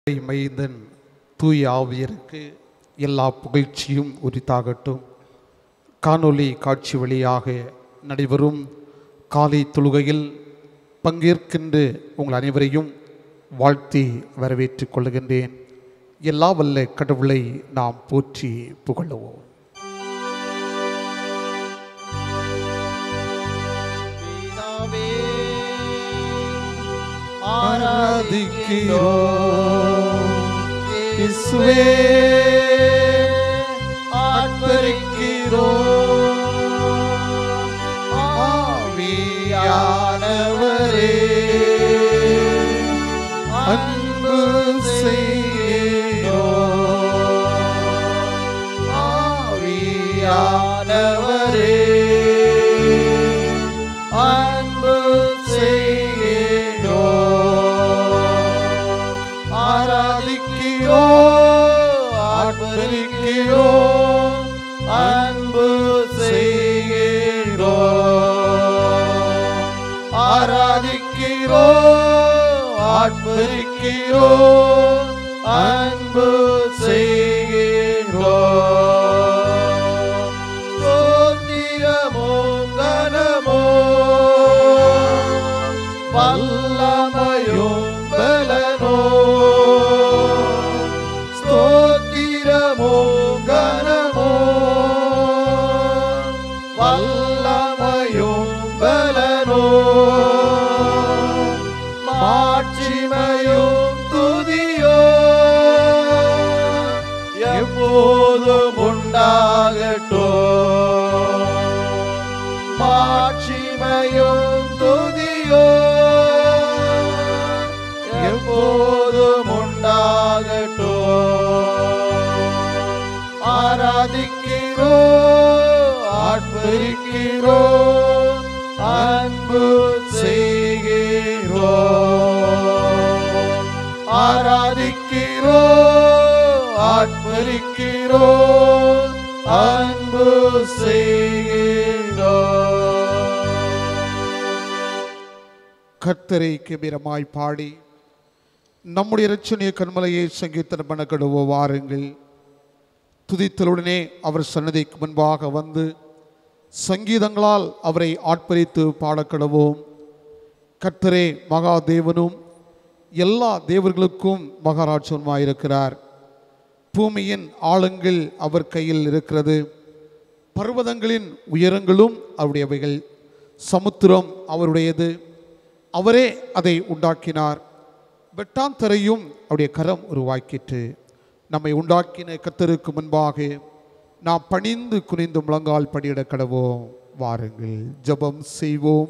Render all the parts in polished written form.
மைந்தன் தூய ஆவியருக்கு எல்லா புகழ்ச்சியும் உரித்தாகட்டும். காணொளி காட்சி வழியாக நடைபெறும் காலை தொழுகையில் பங்கேற்கின்ற உங்கள் அனைவரையும் வாழ்த்தி வரவேற்றுக் கொள்கின்றேன். எல்லா வல்ல கடவுளை நாம் போற்றி புகழுவோம். ஆராதிக்கிறோம் இயேசுவே, ஆர்ப்பரிக்கிறோம் ஆவியானவரே, அன்பு செய்கிறோம் ஆவியானவரே, அன்பு ஆர்ப்பரிக்கிறோம், அன்பு செய்கிறோம் ஆராதிக்கிறோம், ஆர்ப்பரிக்கிறோம், அன்பு செய்கிறோம். ஸ்தோத்திரமும் கனமும் வல்லமையும் பலனும், ஸ்தோத்திரமும் கனமும் வல்லமையும் பலனும், மாட்சிமையும் துதியும் எப்போதும் உண்டாகட்டும். மாட்சிமையும் துதியும் எப்போதும் உண்டாகட்டும். ஆராதிக்கிறோம், ஆர்ப்பரிக்கிறோம், அன்பு செய்கிறோம். ஆராதிக்கிறோம், ஆர்ப்பரிக்கிறோம், அன்பு செய்கிறோம். கர்த்தரை கெபீரமாய் பாடி நம்முடைய இரட்சணிய கண்மலையை சங்கீர்த்தனம் பண்ண கடுவோ வாருங்கள். துதித்தலுடனே அவர் சன்னதிக்கு முன்பாக வந்து சங்கீதங்களால் அவரை ஆட்பரித்து பாடக்கடவோம். கர்த்தரே மகாதேவனும் எல்லா தேவர்களுக்கும் மகாராஜனுமாயிருக்கிறார். பூமியின் ஆழங்கள் அவர் கையில் இருக்கிறது, பர்வதங்களின் உயரங்களும் அவருடையவைகள். சமுத்திரம் அவருடையது, அவரே அதை உண்டாக்கினார். வெட்டாந்தரையும் அவருடைய கரம் உருவாக்கிற்று. நம்மை உண்டாக்கின கர்த்தருக்கு முன்பாக நாம் பணிந்து குனிந்து முழங்கால் படியிட கடவோம். வாருங்கள் ஜெபம் செய்வோம்.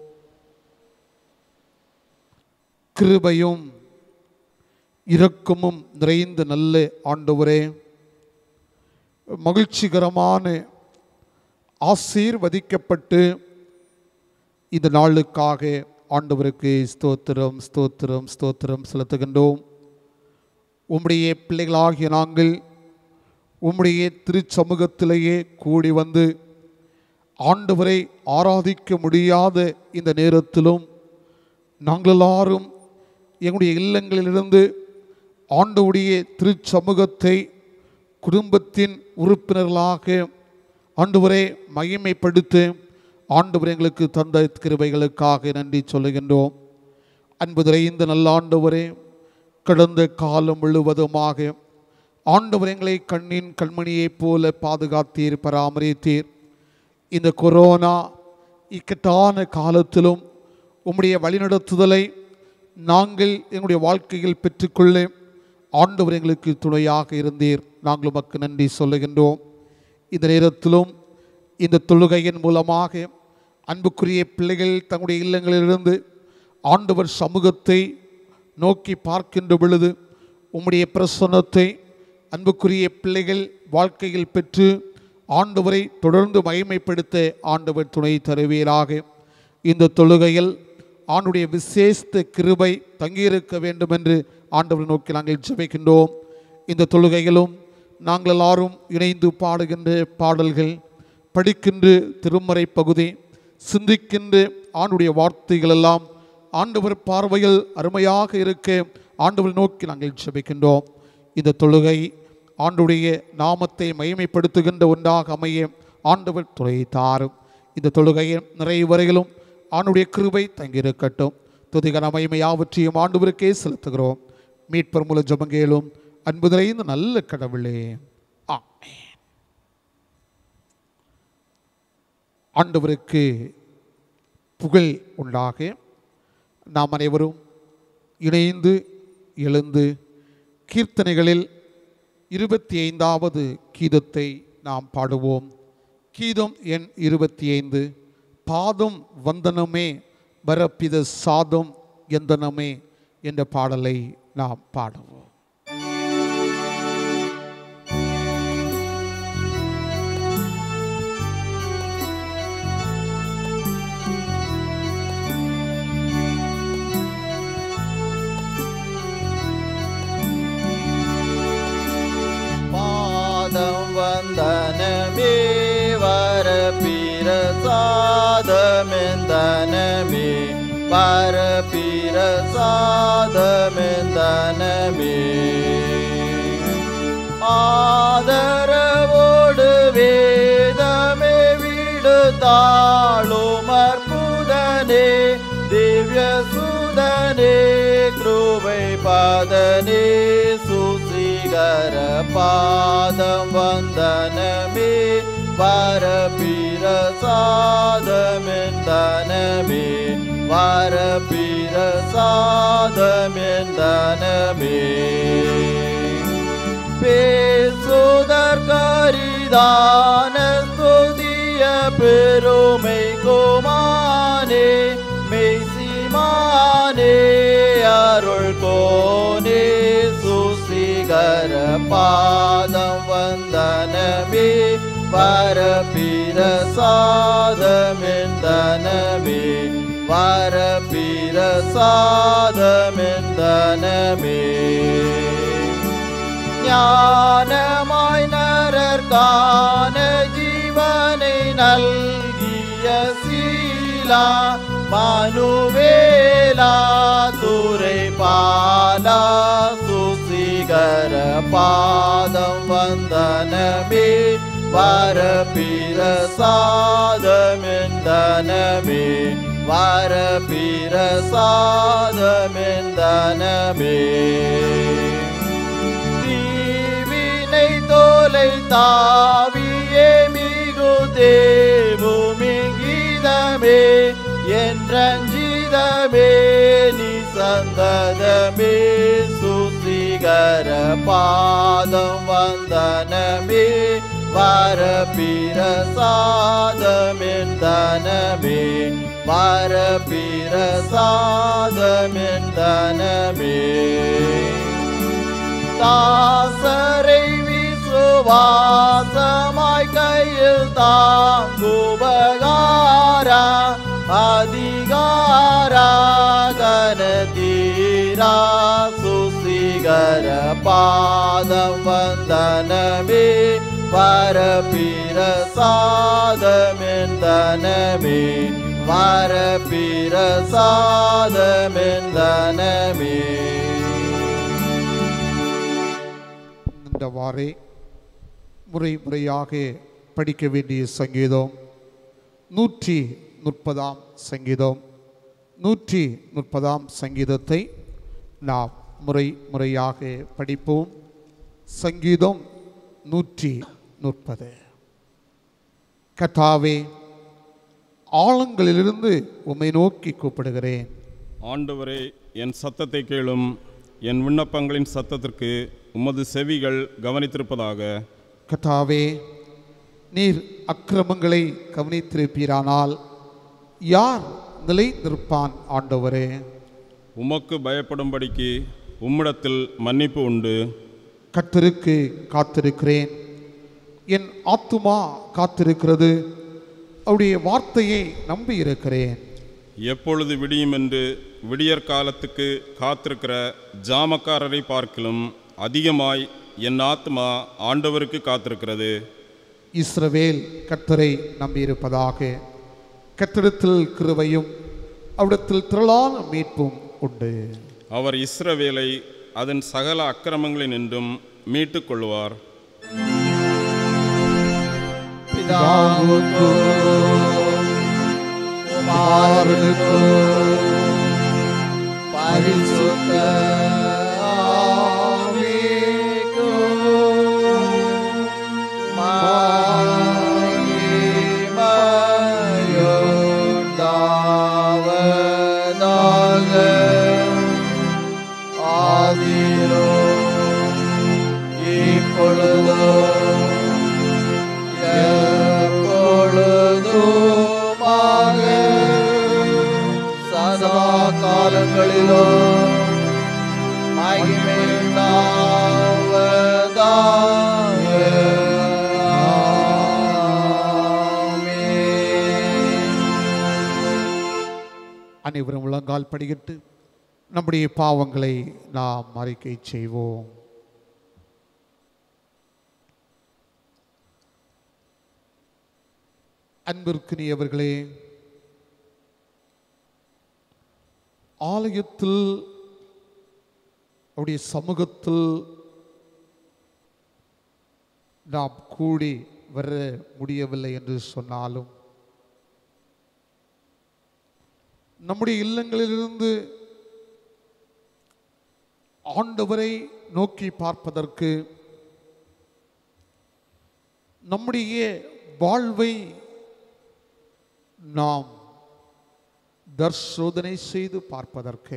கிருபையும் இரக்கமும் நிறைந்த நல்ல ஆண்டவரே, மகிழ்ச்சிகரமான ஆசீர்வதிக்கப்பட்டு இந்த நாளுக்காக ஆண்டவருக்கு ஸ்தோத்திரம் ஸ்தோத்திரம் ஸ்தோத்திரம் செலுத்துகின்றோம். உம்முடைய பிள்ளைகளாகிய நாங்கள் உம்முடைய திருச்சமூகத்திலேயே கூடி வந்து ஆண்டவரை ஆராதிக்க முடியாத இந்த நேரத்திலும் நாங்கள் எல்லாரும் எங்களுடைய இல்லங்களிலிருந்து ஆண்டவருடைய திருச்சமூகத்தை குடும்பத்தின் உறுப்பினர்களாக ஆண்டவரை மகிமைப்படுத்த ஆண்டவர் எங்களுக்கு தந்த கிருபைகளுக்காக நன்றி சொல்லுகின்றோம். அன்பு நிறைந்த நல்ல ஆண்டவரே, கடந்த காலம் முழுவதுமாக ஆண்டவர் எங்களை கண்ணின் கண்மணியைப் போல பாதுகாத்தீர், பராமரித்தீர். இந்த கொரோனா இக்கட்டான காலத்திலும் உம்முடைய வழிநடத்துதலை நாங்கள் எங்களுடைய வாழ்க்கையில் பெற்றுக்கொள்ள ஆண்டவர் எங்களுக்கு துணையாக இருந்தீர். நாங்கள் உமக்கு நன்றி சொல்லுகின்றோம். இந்த நேரத்திலும் இந்த தொழுகையின் மூலமாக அன்புக்குரிய பிள்ளைகள் தங்களுடைய இல்லங்களிலிருந்து ஆண்டவர் சமூகத்தை நோக்கி பார்க்கின்ற பொழுது உம்முடைய பிரசன்னத்தை அன்புக்குரிய பிள்ளைகள் வாழ்க்கையில் பெற்று ஆண்டவரை தொடர்ந்து மகிமைப்படுத்த ஆண்டவர் துணை தருவீராக. இந்த தொழுகையில் ஆண்டுடைய விசேஷ கிருபை தங்கியிருக்க வேண்டும் என்று ஆண்டவர் நோக்கி நாங்கள் ஜெபிக்கின்றோம். இந்த தொழுகையிலும் நாங்கள் எல்லாரும் இணைந்து பாடுகின்ற பாடல்கள், படிக்கின்ற திருமறை பகுதி, சிந்திக்கின்ற ஆண்டுடைய வார்த்தைகள் எல்லாம் ஆண்டவர் பார்வையில் அருமையாக இருக்க ஆண்டவர் நோக்கி நாங்கள் ஜெபிக்கின்றோம். இந்த தொழுகை ஆண்டுடைய நாமத்தை மகிமைப்படுத்துகின்ற ஒன்றாக அமைய ஆண்டவர் துணை தாரும். இந்த தொழுகையின் நிறைவரையிலும் ஆண்டுடைய கிருபை தங்கியிருக்கட்டும். துதிகன மகிமை யாவற்றையும் ஆண்டவருக்கே செலுத்துகிறோம். மீட்பர் மூலம் ஜெபங்கேளும் அன்பு நிறைந்த நல்ல கடவுளே, ஆமென். ஆண்டவருக்கு புகழ் உண்டாக. நாம் அனைவரும் இணைந்து எழுந்து கீர்த்தனைகளில் 25வது கீதத்தை நாம் பாடுவோம். கீதம் எண் 25. பாதம் வந்தனமே வரப்பித சாதம் எந்தனமே என்ற பாடலை நாம் பாடுவோம். பாதம் வந்தனமே வரப்பிர சாதமெந்தனமே வரப்பிர சாதமெந்தனமே ஆதரவோடு வேதமே வீடு தாழும் அற்புதனே திவ்ய சுதனே கிருபை பாதனே சுசிகர பாதம் வந்தனமே வரப்பிர சாதமெந்தனமே வரப்பிர சாதமெந்தனமே பேசுதற்கரிதான ஸ்துதிய பெருமை கோமானே மெய்சிமானே அருள் கோனே சுசிகர பாதம் வந்தனமே வரப்பிர சாதமெந்தனமே வரப்பிர சாதமெந்தனமே ஞானமாய் நரர்கான ஜீவனை நல்கிய சீலா மனுவேலா துரை பாலா சுசிகர பாதம் வந்தனமே வரப்பிர சாதமெந்தனமே வரப்பிர சாதமெந்தனமே தீவினை தோலை தாவியே மிகு தேவுமிங்கீதமே என்றஞ்சிதமே நிசந்ததமே சுசிகர பாதம் வந்தனமே வரப்பிர சாதமெந்தனமே வரப்பிர சாதமெந்தனமே தாசரை விசுவாசமாய் கையில் தாங்குபகாரா அதிகாரா கனதீரா சுசிகர பாதம் வந்தனமே வரப்பிர சாதமெந்தனமே வரப்பிர சாதமெந்தனமே. இந்தவாறே முறை முறையாக படிக்க வேண்டிய சங்கீதம் 130 சங்கீதம் 130 சங்கீதத்தை நாம் முறை முறையாக படிப்போம். சங்கீதம் 130. கர்த்தாவே, ஆழங்களிலிருந்து உம்மை நோக்கி கூப்பிடுகிறேன். ஆண்டவரே, என் சத்தத்தை கேளும். என் விண்ணப்பங்களின் சத்தத்திற்கு உமது செவிகள் கவனித்திருப்பதாக. கர்த்தாவே, நீர் அக்கிரமங்களை கவனித்திருப்பீரானால் யார் நிலை நிற்பான்? ஆண்டவரே, உமக்கு பயப்படும்படிக்கு உம்மிடத்தில் மன்னிப்பு உண்டு. கர்த்தருக்கு காத்திருக்கிறேன். என் ஆத்துமா காத்திருக்கிறது. அவருடைய வார்த்தையை நம்பி இருக்கிறேன். எப்பொழுது விடியும் என்று விடியற் காலத்துக்கு காத்திருக்கிற ஜாமக்காரரை பார்க்கிலும் அதிகமாய் என் ஆத்மா ஆண்டவருக்கு காத்திருக்கிறது. இஸ்ரவேல் கர்த்தரை நம்பியிருப்பதாக. கர்த்தரிடத்தில் கிருபையும் அவரிடத்தில் திரளான மீட்பும் உண்டு. அவர் இஸ்ரவேலை அதன் சகல அக்கிரமங்களினின்றும் மீட்டுக் கொள்வார். பிதாவுக்கும் குமாரனுக்கும் பரிசுத்த அனைவரும் முழங்கால் படியிட்டு நம்முடைய பாவங்களை நாம் அறிக்கை செய்வோம். அன்பிற்குரியவர்களே, ஆலயத்தில் அவருடைய சமூகத்தில் நாம் கூடி வர முடியவில்லை என்று சொன்னாலும், நம்முடைய இல்லங்களிலிருந்து ஆண்டவரை நோக்கி பார்ப்பதற்கு, நம்முடைய வாழ்வை நாம் தர்சோதனை செய்து பார்ப்பதற்கு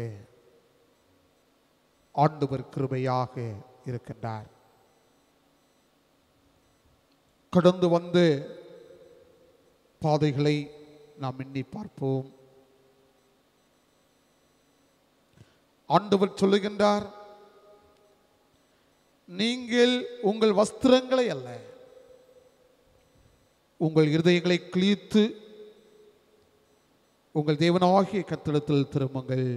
ஆண்டவர் கிருபையாக இருக்கின்றார். கடந்து வந்து பாதைகளை நாம் எண்ணி பார்ப்போம். ஆண்டவர் சொல்லுகின்றார், நீங்கள் உங்கள் வஸ்திரங்களை அல்ல, உங்கள் இருதயங்களை கிழித்து உங்கள் தேவனாகிய கர்த்தரிடத்தில் திரும்புங்கள்.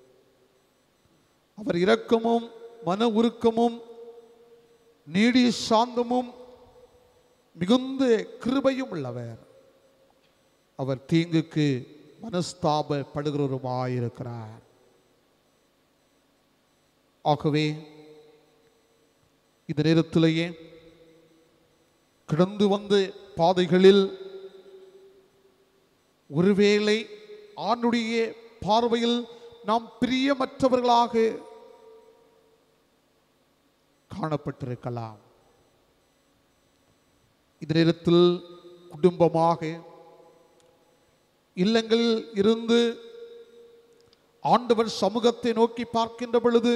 அவர் இரக்கமும் மன உருக்கமும் நீடிய சாந்தமும் மிகுந்த கிருபையும் உள்ளவர். அவர் தீங்குக்கு மனஸ்தாபப்படுகிறவருமாயிருக்கிறார். ஆகவே இந்த நேரத்திலேயே கடந்து வந்து பாதைகளில் ஒருவேளை ஆண்டுடைய பார்வையில் நாம் பிரியமற்றவர்களாக காணப்பட்டிருக்கலாம். இந்த நேரத்தில் குடும்பமாக இல்லங்களில் இருந்து ஆண்டவர் சமூகத்தை நோக்கி பார்க்கின்ற பொழுது,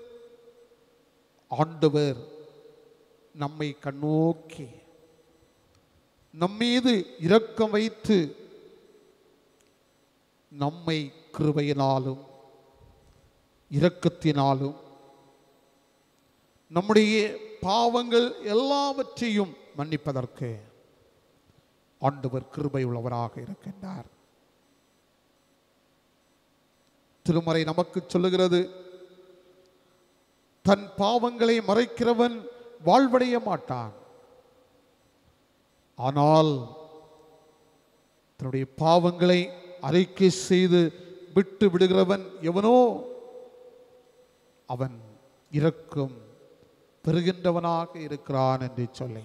ஆண்டவர் நம்மை கண்ணோக்கி நம்மீது இரக்கம் வைத்து நம்மை கிருபையினாலும் இரக்கத்தினாலும் நம்முடைய பாவங்கள் எல்லாவற்றையும் மன்னிப்பதற்கு ஆண்டவர் கிருபை உள்ளவராக இருக்கின்றார். திருமறை நமக்கு சொல்லுகிறது, தன் பாவங்களை மறைக்கிறவன் வாழ்வடைய மாட்டான், ஆனால் தன்னுடைய பாவங்களை அறிக்கை செய்து விட்டு விடுகிறவன் எவனோ அவன் இரக்கம் பெறுகின்றவனாக இருக்கிறான் என்று சொல்லி,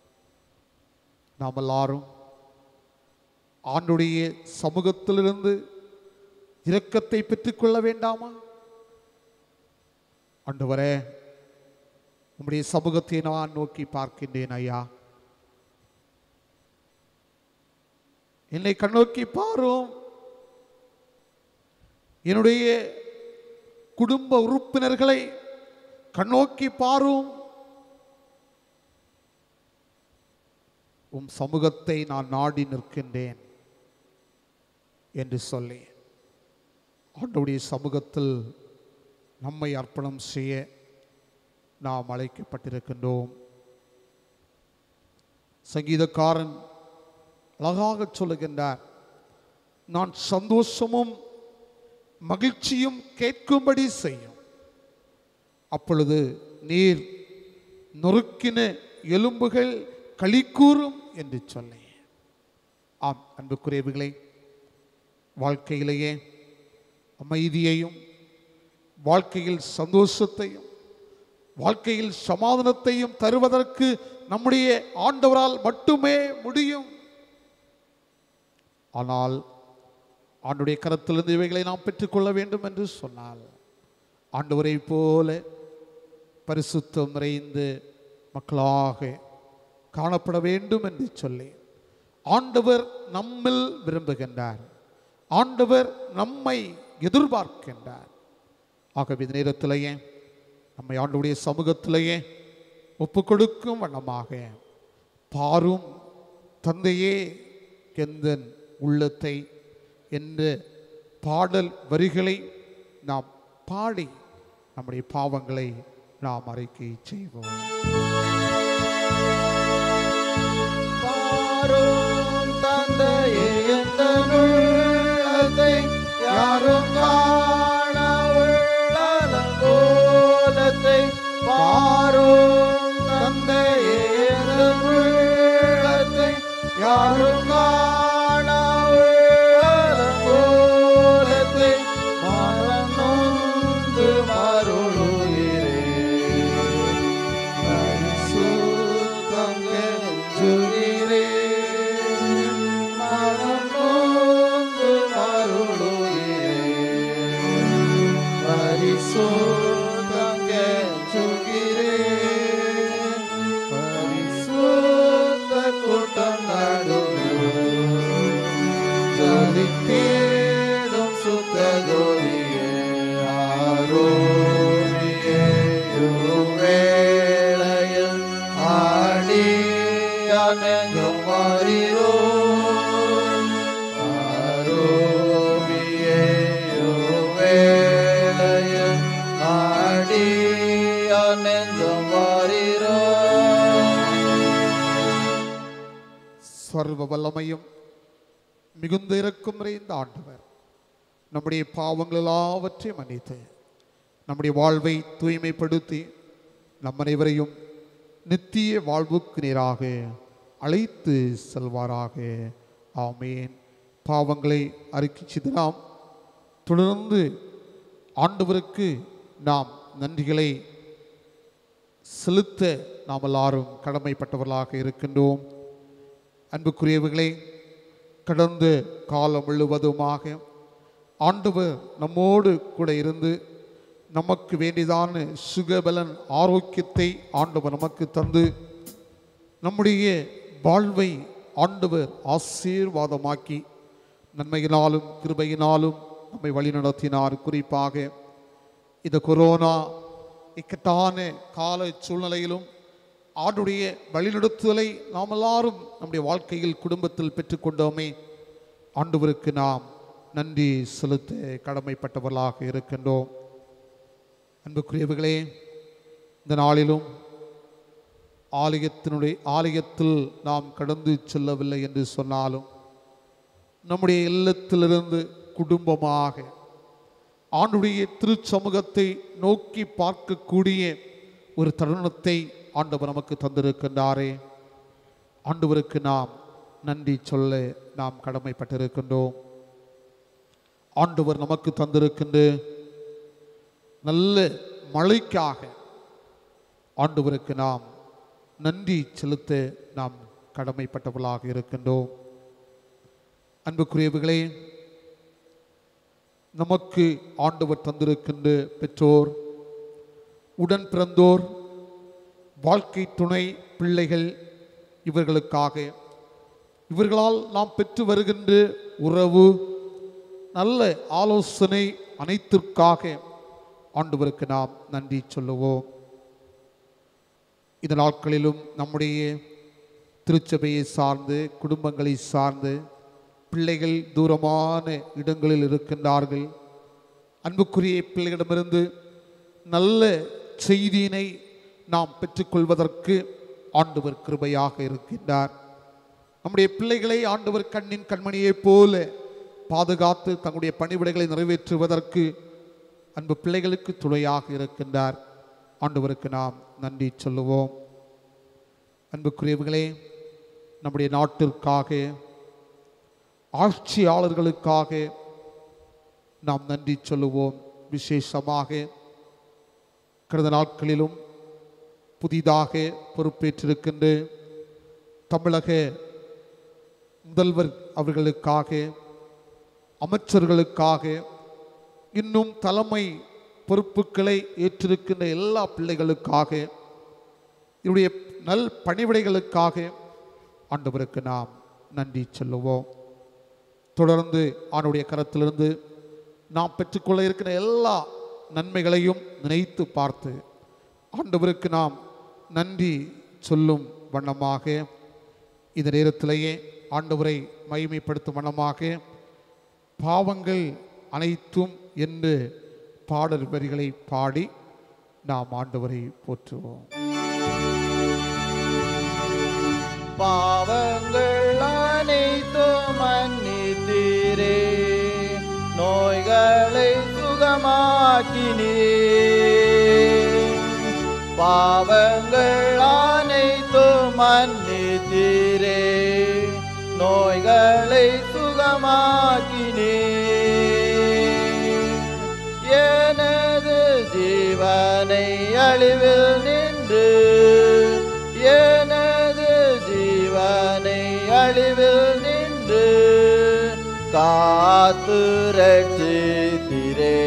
நாம் எல்லாரும் ஆண்டுடைய சமூகத்திலிருந்து இரக்கத்தை பெற்றுக்கொள்ள வேண்டாமா? ஆண்டவரே, உம்முடைய சமூகத்தை நான் நோக்கி பார்க்கின்றேன் ஐயா, என்னை கண்ணோக்கி பாரும். என்னுடைய குடும்ப உறுப்பினர்களை கண்ணோக்கி பாரும். உம் சமூகத்தை நான் நாடி நிற்கின்றேன் என்று சொல்லி ஆண்டவருடைய சமூகத்தில் நம்மை அர்ப்பணம் செய்ய நாம் அழைக்கப்பட்டிருக்கின்றோம். சங்கீதக்காரன் அழகாக சொல்லுகின்றார், நான் சந்தோஷமும் மகிழ்ச்சியும் கேட்கும்படி செய்யும், அப்பொழுது நீர் நொறுக்கின எலும்புகள் களிக்கூறும் என்று சொல்லி. ஆம் அன்புக்குரியவர்களே, வாழ்க்கையிலேயே அமைதியையும் வாழ்க்கையில் சந்தோஷத்தையும் வாழ்க்கையில் சமாதானத்தையும் தருவதற்கு நம்முடைய ஆண்டவரால் மட்டுமே முடியும். ஆனால் ஆண்டுடைய கரத்திலிருந்து இவைகளை நாம் பெற்றுக்கொள்ள வேண்டும் என்று சொன்னால் ஆண்டவரை போல பரிசுத்தம் நிறைந்து மக்களாக காணப்பட வேண்டும் என்று சொல்லி ஆண்டவர் நம்மில் விரும்புகின்றார். ஆண்டவர் நம்மை எதிர்பார்க்கின்றார். ஆகவே இந்த நேரத்திலேயே நம்மை ஆண்டவருடைய சமூகத்திலேயே ஒப்பு கொடுக்கும் வண்ணமாக பாரும் தந்தையே எந்தன் உள்ளத்தை என்ற பாடல் வரிகளை நாம் பாடி நம்முடைய பாவங்களை நாம் அறிக்கை செய்வோம். பாரும் தந்தையே எந்தன் உள்ளத்தை யாரும் காண உள்ளலங்கோலத்தை பாரும் தந்தையே எந்தன் உள்ளத்தை யாரும் காண உள்ளலங்கோலத்தை மனம் நொந்து மருளுகிறே பரிசுத்தம் கெஞ்சுகிறே மனம் நொந்து மருளுகிறே பரிசுத்தம் கெஞ்சுகிறே பரிசுத்த கூட்டம் நடுவில் ஜொலித்தேடும் சுத்த ஜோதியே ஆரோரியே வேளையில் ஆடி அனங்கும் மாறிரோ ஆரோரியே வேளையில் ஆடி அனங்கும் மாறிரோ. சர்வ வல்லமையும் மிகுந்த இரக்கம் நிறைந்த ஆண்டவர் நம்முடைய பாவங்கள் எல்லாவற்றையும் மன்னித்து நம்முடைய வாழ்வை தூய்மைப்படுத்தி நம் அனைவரையும் நித்திய வாழ்வுக்கு நேராக அழைத்து செல்வாராக. ஆமேன். பாவங்களை அறிக்கை செய்து நாம் தொடர்ந்து ஆண்டவருக்கு நாம் நன்றிகளை செலுத்த நாம் எல்லாரும் கடமைப்பட்டவர்களாக இருக்கின்றோம். அன்புக்குரியவர்களே, கடந்த காலம் முழுவதுமாக ஆண்டவர் நம்மோடு கூட இருந்து நமக்கு வேண்டியதான சுகபலன் ஆரோக்கியத்தை ஆண்டவர் நமக்கு தந்து நம்முடைய வாழ்வை ஆண்டவர் ஆசீர்வாதமாக்கி நன்மையினாலும் கிருபையினாலும் நம்மை வழிநடத்தினார். குறிப்பாக இந்த கொரோனா இக்கட்டான கால சூழ்நிலையிலும் ஆண்டுடைய வழிநடத்துதலை நாம் எல்லாரும் நம்முடைய வாழ்க்கையில் குடும்பத்தில் பெற்றுக்கொண்டோமே. ஆண்டவருக்கு நாம் நன்றி செலுத்த கடமைப்பட்டவர்களாக இருக்கின்றோம். அன்புக்குரியவர்களே, இந்த நாளிலும் ஆலயத்தில் நாம் கடந்து செல்லவில்லை என்று சொன்னாலும் நம்முடைய இல்லத்திலிருந்து குடும்பமாக ஆண்டுடைய திருச்சமூகத்தை நோக்கி பார்க்கக்கூடிய ஒரு தருணத்தை ஆண்டவர் நமக்கு தந்திருக்கின்றாரே. ஆண்டவருக்கு நாம் நன்றி சொல்ல நாம் கடமைப்பட்டிருக்கின்றோம். ஆண்டவர் நமக்கு தந்திருக்கின்ற நல்ல மழைக்காக ஆண்டவருக்கு நாம் நன்றி செலுத்த நாம் கடமைப்பட்டவர்களாக இருக்கின்றோம். அன்புக்குரியவர்களே, நமக்கு ஆண்டவர் தந்திருக்கின்ற பெற்றோர், உடன் பிறந்தோர், வாழ்க்கை துணை, பிள்ளைகள், இவர்களுக்காக இவர்களால் நாம் பெற்று வருகின்ற உறவு, நல்ல ஆலோசனை அனைத்திற்காக ஆண்டவருக்கு நாம் நன்றி சொல்லுவோம். இந்த நாட்களிலும் நம்முடைய திருச்சபையை சார்ந்து, குடும்பங்களை சார்ந்து பிள்ளைகள் தூரமான இடங்களில் இருக்கின்றார்கள். அன்புக்குரிய பிள்ளைகளிடமிருந்து நல்ல செய்தியினை நாம் பெற்றுக்கொள்வதற்கு ஆண்டவர் கிருபையாக இருக்கின்றார். நம்முடைய பிள்ளைகளை ஆண்டவர் கண்ணின் கண்மணியைப் போல பாதுகாத்து தங்களுடைய பணிவிடைகளை நிறைவேற்றுவதற்கு அன்பு பிள்ளைகளுக்கு துணையாக இருக்கின்றார். ஆண்டவருக்கு நாம் நன்றி சொல்லுவோம். அன்புக்குரியவர்களே, நம்முடைய நாட்டிற்காக, ஆட்சியாளர்களுக்காக நாம் நன்றி சொல்லுவோம். விசேஷமாக கடந்த நாட்களிலும் புதிதாக பொறுப்பேற்றிருக்கின்ற தமிழக முதல்வர் அவர்களுக்காக, அமைச்சர்களுக்காக, இன்னும் தலைமை பொறுப்புகளை ஏற்றிருக்கின்ற எல்லா பிள்ளைகளுக்காக, இவருடைய நல் பணிவிடைகளுக்காக ஆண்டவருக்கு நாம் நன்றி சொல்லுவோம். தொடர்ந்து ஆண்டுடைய கரத்திலிருந்து நாம் பெற்றுக்கொள்ள இருக்கிற எல்லா நன்மைகளையும் நினைத்து பார்த்து ஆண்டவருக்கு நாம் நன்றி சொல்லும் வண்ணமாக இந்த நேரத்திலேயே ஆண்டவரை மகிமைப்படுத்தும் வண்ணமாக பாவங்கள் அனைத்தும் என்று பாடல் வரிகளை பாடி நாம் ஆண்டவரை போற்றுவோம். பாவங்கள் அனைத்தும் மன்னித்தீரே, நோய்களை சுகமாக்கினீர். பாவங்கள் அனைத்தும் மன்னித்தீரே, நோய்களை சுகமாக்கினீர். எனது ஜீவனை அழிவில் நின்று, எனது ஜீவனை அழிவில் நின்று காத்து ரட்சித்தீரே,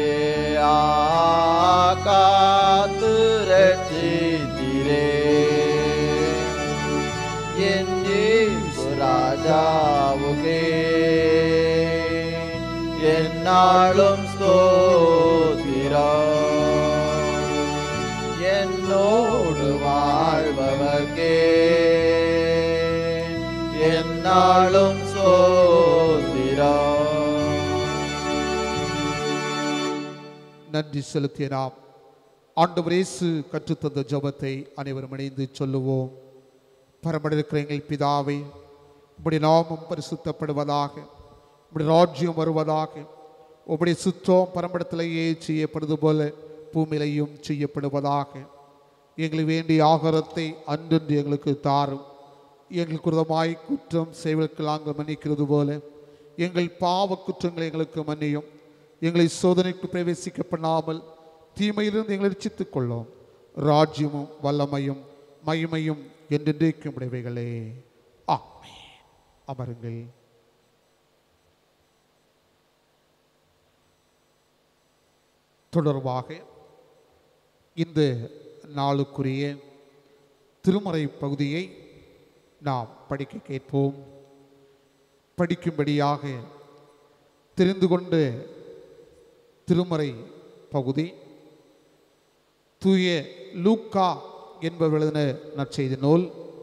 காத்து ரட்சித்தீரே. என் இயேசு ராஜாவுக்கே எந்நாளும் ஸ்தோத்திரம். என்னோடு வாழ்பவர்க்கே எந்நாளும் ஸ்தோத்திரம். நன்றி செலுத்திய நாம் ஆண்டவர் இயேசு கற்றுத்தந்த ஜெபத்தை அனைவரும் இணைந்து சொல்லுவோம். பரமனிருக்கிற எங்கள் பிதாவே, உம்முடைய நாமம் பரிசுத்தப்படுவதாக, உம்முடைய ராஜ்யம் வருவதாக, உம்முடைய சுத்தம் பரமடத்திலேயே செய்யப்படுவது போல பூமியிலையும் செய்யப்படுவதாக. எங்களுக்கு வேண்டிய ஆகாரத்தை அன்றென்று எங்களுக்கு தாரும். எங்களுக்கு விரோதமாய் குற்றம் செய்வதற்கு நாங்கள் மன்னிக்கிறது போல எங்கள் பாவ குற்றங்களை எங்களுக்கு மன்னியும். எங்களை சோதனைக்கு பிரவேசிக்க பண்ணாமல் தீமையிலிருந்து எங்களை ரட்சித்துக் கொள்ளும். ராஜ்யமும் வல்லமையும் மகிமையும் என்றென்றைக்கும் உடையவைகளே. ஆமென். அமருங்கள். தொடர்பாக இந்த நாளுக்குரிய திருமறை பகுதியை நாம் படிக்க கேட்போம். படிக்கும்படியாக தெரிந்து கொண்ட திருமறை பகுதி தூய லூக்கா என்பவர் எழுதின நற்செய்தி நூல்,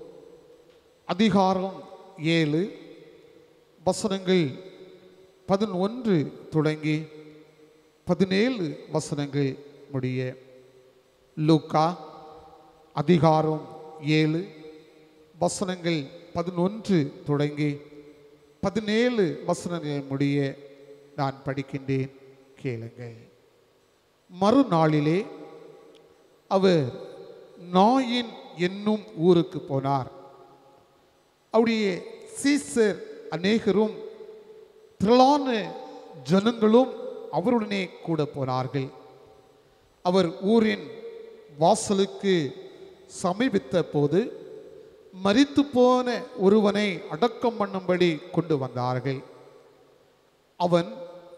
அதிகாரம் 7, வசனங்கள் 11 தொடங்கி 17 வசனங்கள் முடிய. லூக்கா அதிகாரம் 7 வசனங்கள் 11 தொடங்கி 17 வசனங்கள் முடிய நான் படிக்கின்றேன், கேளுங்கள். மறுநாளிலே அவர் நாயின் என்னும் ஊருக்கு போனார். அவருடைய சீசர் அநேகரும் திரளான ஜனங்களும் அவருடனே கூட போனார்கள். அவர் ஊரின் வாசலுக்கு சமீபித்த போது மரித்து போன ஒருவனை அடக்கம் பண்ணும்படி கொண்டு வந்தார்கள். அவன்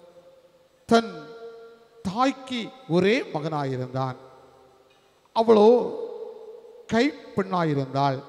தன் தாய்க்கு ஒரே மகனாயிருந்தான். அவளோ கைப்பெண்ணாயிருந்தாள்.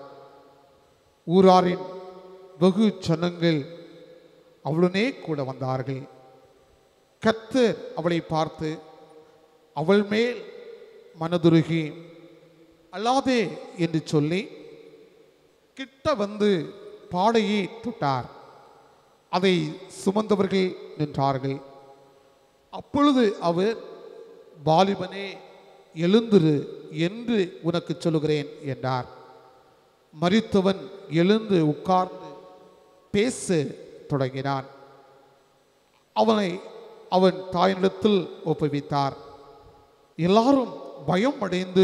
ஊராரின் வெகு ஜனங்கள் அவளுடனே கூட வந்தார்கள். கர்த்தர் அவளை பார்த்து அவள் மேல் மனதுருகி அல்லாதே என்று சொல்லி கிட்ட வந்து பாடையை தொட்டார். அதை சுமந்தவர்கள் நின்றார்கள். அப்பொழுது அவர், வாலிபனே எழுந்திரு என்று உனக்கு சொல்லுகிறேன் என்றார். மரித்தவன் எழுந்து உட்கார்ந்து பேச தொடங்கினான். அவனை அவன் தாயினிடத்தில் ஒப்புவித்தார். எல்லாரும் பயம் அடைந்து,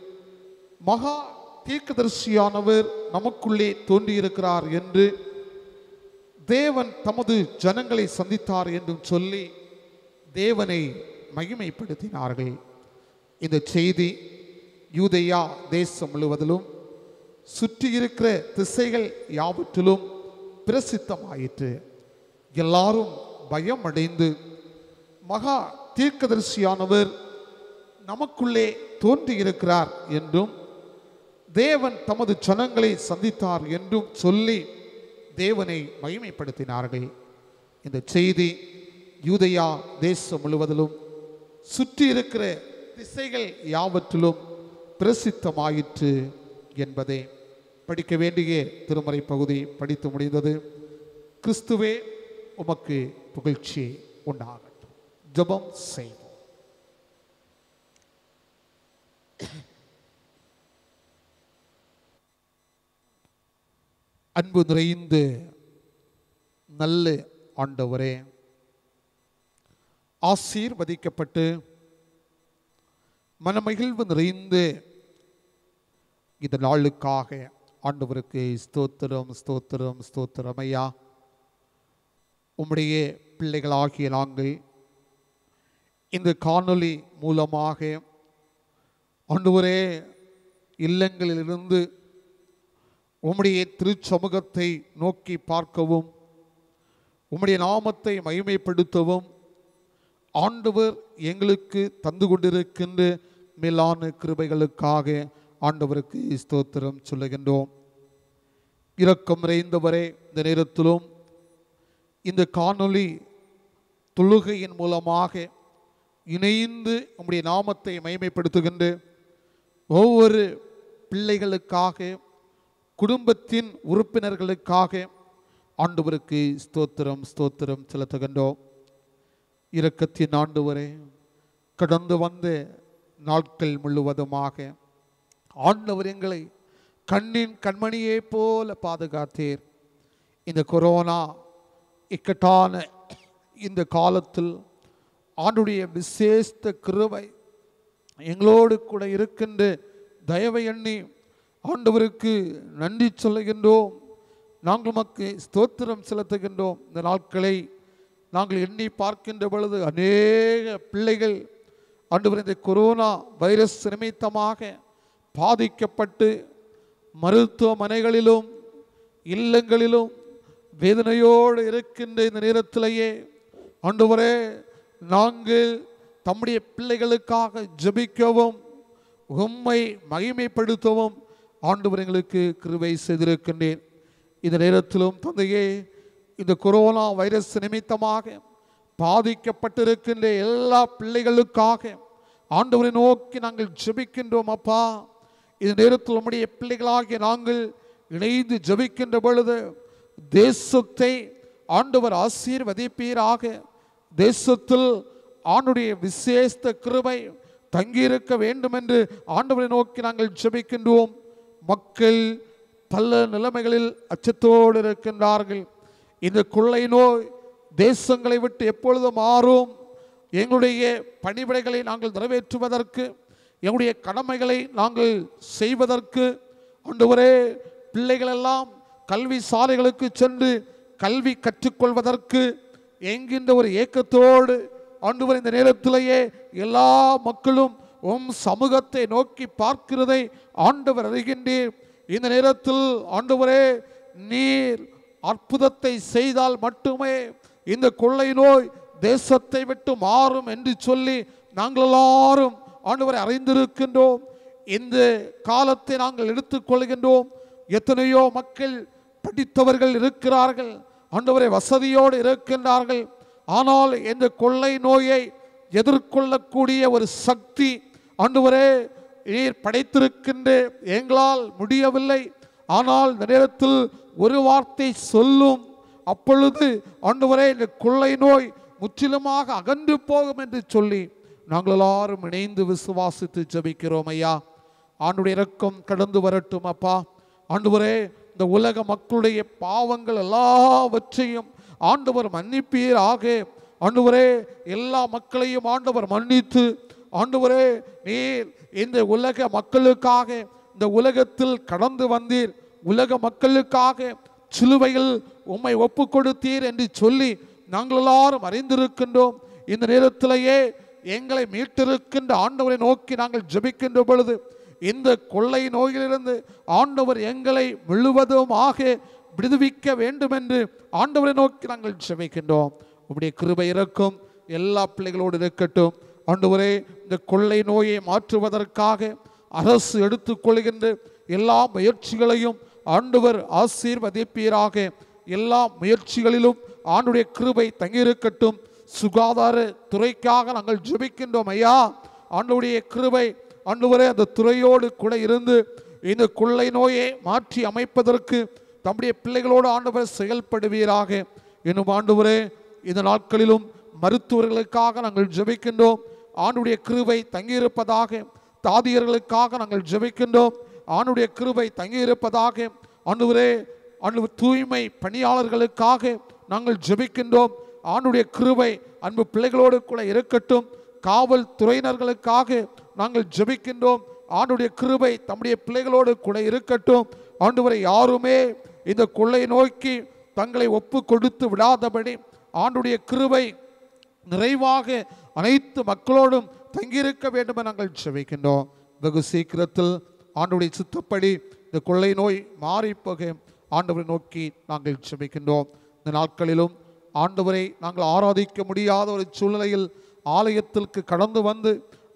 மகா தீர்க்கதரிசியானவர் நமக்குள்ளே தோன்றியிருக்கிறார் என்று, தேவன் தமது ஜனங்களை சந்தித்தார் என்றும் சொல்லி தேவனை மகிமைப்படுத்தினார்கள். இந்த செய்தி யூதேயா தேசம் முழுவதிலும் சுற்றியிருக்கிற திசைகள் யாவற்றிலும் பிரசித்தமாயிற்று. எல்லாரும் பயமடைந்து, மகா தீர்க்கதரிசியானவர் நமக்குள்ளே தோன்றியிருக்கிறார் என்றும் தேவன் தமது ஜனங்களை சந்தித்தார் என்றும் சொல்லி தேவனை மகிமைப்படுத்தினார்கள். இந்த செய்தி யூதேயா தேசம் முழுவதிலும் சுற்றி இருக்கிற திசைகள் யாவற்றிலும் பிரசித்தமாயிற்று என்பதே. படிக்க வேண்டிய திருமறை பகுதி படித்து முடிந்தது. கிறிஸ்துவே உமக்கு புகழ்ச்சி உண்டாகட்டும். ஜெபம் செய்வோம். அன்பு நிறைந்து நல்ல ஆண்டவரே, ஆசீர்வதிக்கப்பட்டு மனமகிழ்வு நிறைந்து இந்த நாளுக்காக ஆண்டவருக்கு ஸ்தோத்திரம் ஸ்தோத்திரம் ஸ்தோத்திரம். ஐயா, உம்முடைய பிள்ளைகளாகிய நாங்கள் இந்த காணொளி மூலமாக ஆண்டவரே இல்லங்களிலிருந்து உம்முடைய திருச்சமூகத்தை நோக்கி பார்க்கவும், உம்முடைய நாமத்தை மகிமைப்படுத்தவும் ஆண்டவர் எங்களுக்கு தந்து கொண்டிருக்கின்ற மேலான கிருபைகளுக்காக ஆண்டவருக்கு ஸ்தோத்திரம் சொல்லுகின்றோம். இரக்கம் நிறைந்தவரே, இந்த நேரத்திலும் இந்த காணொளி தொழுகையின் மூலமாக இணைந்து உம்முடைய நாமத்தை மகிமைப்படுத்துகின்ற ஒவ்வொரு பிள்ளைகளுக்காக, குடும்பத்தின் உறுப்பினர்களுக்காக ஆண்டவருக்கு ஸ்தோத்திரம் ஸ்தோத்திரம் செலுத்துகின்றோம். இரக்கத்தின் ஆண்டவரே, கடந்து வந்த நாட்கள் முழுவதுமாக ஆண்டவர் எங்களை கண்ணின் கண்மணியை போல பாதுகாத்தீர். இந்த கொரோனா இக்கட்டான இந்த காலத்தில் ஆண்டுடைய விசேஷ கிருபை எங்களோடு கூட இருக்கின்ற தயவை எண்ணி ஆண்டவருக்கு நன்றி சொல்லுகின்றோம். நாங்கள் உமக்கு ஸ்தோத்திரம் செலுத்துகின்றோம். இந்த நாட்களை நாங்கள் எண்ணி பார்க்கின்ற பொழுது அநேக பிள்ளைகள் ஆண்டவர் இந்த கொரோனா வைரஸ் நிமித்தமாக பாதிக்கப்பட்டு மருத்துவமனைகளிலும் இல்லங்களிலும் வேதனையோடு இருக்கின்ற இந்த நேரத்திலேயே ஆண்டவரே, நாங்கள் தம்முடைய பிள்ளைகளுக்காக ஜெபிக்கவும் உம்மை மகிமைப்படுத்தவும் ஆண்டவர் எங்களுக்கு கிருபை செய்திருக்கின்றேன். இந்த நேரத்திலும் தந்தையே, இந்த கொரோனா வைரஸ் நிமித்தமாக பாதிக்கப்பட்டிருக்கின்ற எல்லா பிள்ளைகளுக்காக ஆண்டவரை நோக்கி நாங்கள் ஜெபிக்கின்றோம். அப்பா, இந்த நேரத்தில் உம்முடைய பிள்ளைகளாகிய நாங்கள் இணைந்து ஜெபிக்கின்ற பொழுது தேசத்தை ஆண்டவர் ஆசீர்வதிப்பீராக. தேசத்தில் ஆண்டுடைய விசேஷ கிருபை தங்கியிருக்க வேண்டும் என்று ஆண்டவரை நோக்கி நாங்கள் ஜெபிக்கின்றோம். மக்கள் பல நிலைமைகளில் அச்சத்தோடு இருக்கின்றார்கள். இந்த கொள்ளை நோய் தேசங்களை விட்டு எப்பொழுது மாறும்? எங்களுடைய பணிவிடைகளை நாங்கள் நிறைவேற்றுவதற்கு, எங்களுடைய கடமைகளை நாங்கள் செய்வதற்கு ஆண்டவரே, பிள்ளைகளெல்லாம் கல்வி சாலைகளுக்கு சென்று கல்வி கற்றுக்கொள்வதற்கு என்கின்ற ஒரு ஏக்கத்தோடு ஆண்டவர் இந்த நேரத்திலேயே எல்லா மக்களும் உம் சமூகத்தை நோக்கி பார்க்கிறதை ஆண்டவர் அறிகின்றீர். இந்த நேரத்தில் ஆண்டவரே, நீர் அற்புதத்தை செய்தால் மட்டுமே இந்த கொள்ளை நோய் தேசத்தை விட்டு மாறும் என்று சொல்லி நாங்கள் எல்லாரும் ஆண்டவரை அறிந்திருக்கின்றோம். இந்த காலத்தை நாங்கள் எடுத்துக்கொள்கின்றோம். எத்தனையோ மக்கள் படித்தவர்கள் இருக்கிறார்கள், ஆண்டவரை வசதியோடு இருக்கின்றார்கள். ஆனால் இந்த கொள்ளை நோயை எதிர்கொள்ளக்கூடிய ஒரு சக்தி ஆண்டவரே நீர் படைத்திருக்கின்ற எங்களால் முடியவில்லை. ஆனால் இந்த நேரத்தில் ஒரு வார்த்தை சொல்லும், அப்பொழுது ஆண்டவரே இந்த கொள்ளை நோய் முற்றிலுமாக அகன்று போகும் என்று சொல்லி நாங்கள் எல்லாரும் இணைந்து விசுவாசித்து ஜெபிக்கிறோம். ஐயா, ஆண்டுடைய இரக்கம் கடந்து வரட்டும். அப்பா, ஆண்டவரே, இந்த உலக மக்களுடைய பாவங்கள் எல்லாவற்றையும் ஆண்டவர் மன்னிப்பீராக. ஆண்டவரே, எல்லா மக்களையும் ஆண்டவர் மன்னித்து ஆண்டவரே, நீர் இந்த உலக மக்களுக்காக இந்த உலகத்தில் கடந்து வந்தீர், உலக மக்களுக்காக சிலுவையில் உம்மை ஒப்பு கொடுத்தீர் என்று சொல்லி நாங்கள் எல்லாரும் அறிந்திருக்கின்றோம். இந்த நேரத்திலேயே எங்களை மீட்டிருக்கின்ற ஆண்டவரை நோக்கி நாங்கள் ஜெபிக்கின்ற பொழுது இந்த கொள்ளை நோயிலிருந்து ஆண்டவர் எங்களை முழுவதுமாக விடுவிக்க வேண்டும் என்று ஆண்டவரை நோக்கி நாங்கள் ஜெபிக்கின்றோம். உம்முடைய கிருபை இருக்கும் எல்லா பிள்ளைகளோடு இருக்கட்டும். ஆண்டவரே, இந்த கொள்ளை நோயை மாற்றுவதற்காக அரசு எடுத்துக்கொள்கின்ற எல்லா முயற்சிகளையும் ஆண்டவர் ஆசீர்வதிப்பீராக. எல்லா முயற்சிகளிலும் ஆண்டுடைய கிருபை தங்கியிருக்கட்டும். சுகாதார துறைக்காக நாங்கள் ஜெபிக்கின்றோம் ஐயா. ஆண்டவருடைய கிருபை ஆண்டவரே அந்த துறையோடு கூட இருந்து இந்த கொள்ளை நோயை மாற்றி அமைப்பதற்கு தம்முடைய பிள்ளைகளோடு ஆண்டவர் செயல்படுவீராக. இன்னும் ஆண்டவரே, இந்த நாட்களிலும் மருத்துவர்களுக்காக நாங்கள் ஜெபிக்கின்றோம். ஆண்டுடைய கிருபை தங்கியிருப்பதாக. தாதியர்களுக்காக நாங்கள் ஜெபிக்கின்றோம். ஆண்டுடைய கிருபை தங்கியிருப்பதாக. ஆண்டவரே, தூய்மை பணியாளர்களுக்காக நாங்கள் ஜெபிக்கின்றோம். ஆண்டுடைய கிருபை அன்பு பிள்ளைகளோடு கூட இருக்கட்டும். காவல் துறையினர்களுக்காக நாங்கள் ஜெபிக்கின்றோம். ஆண்டுடைய கிருபை தம்முடைய பிள்ளைகளோடு கூட இருக்கட்டும். ஆண்டவரை, யாருமே இந்த கொள்ளை நோய்க்கு தங்களை ஒப்பு கொடுத்து விடாதபடி ஆண்டுடைய கிருபை நிறைவாக அனைத்து மக்களோடும் தங்கியிருக்க வேண்டும் என நாங்கள் ஜெபிக்கின்றோம். வெகு சீக்கிரத்தில் ஆண்டுடைய சித்தப்படி இந்த கொள்ளை நோய் மாறிப்போக ஆண்டவரை நோக்கி நாங்கள் ஜெபிக்கின்றோம். இந்த நாட்களிலும் ஆண்டவரை நாங்கள் ஆராதிக்க முடியாத ஒரு சூழ்நிலையில் ஆலயத்திற்கு கடந்து வந்து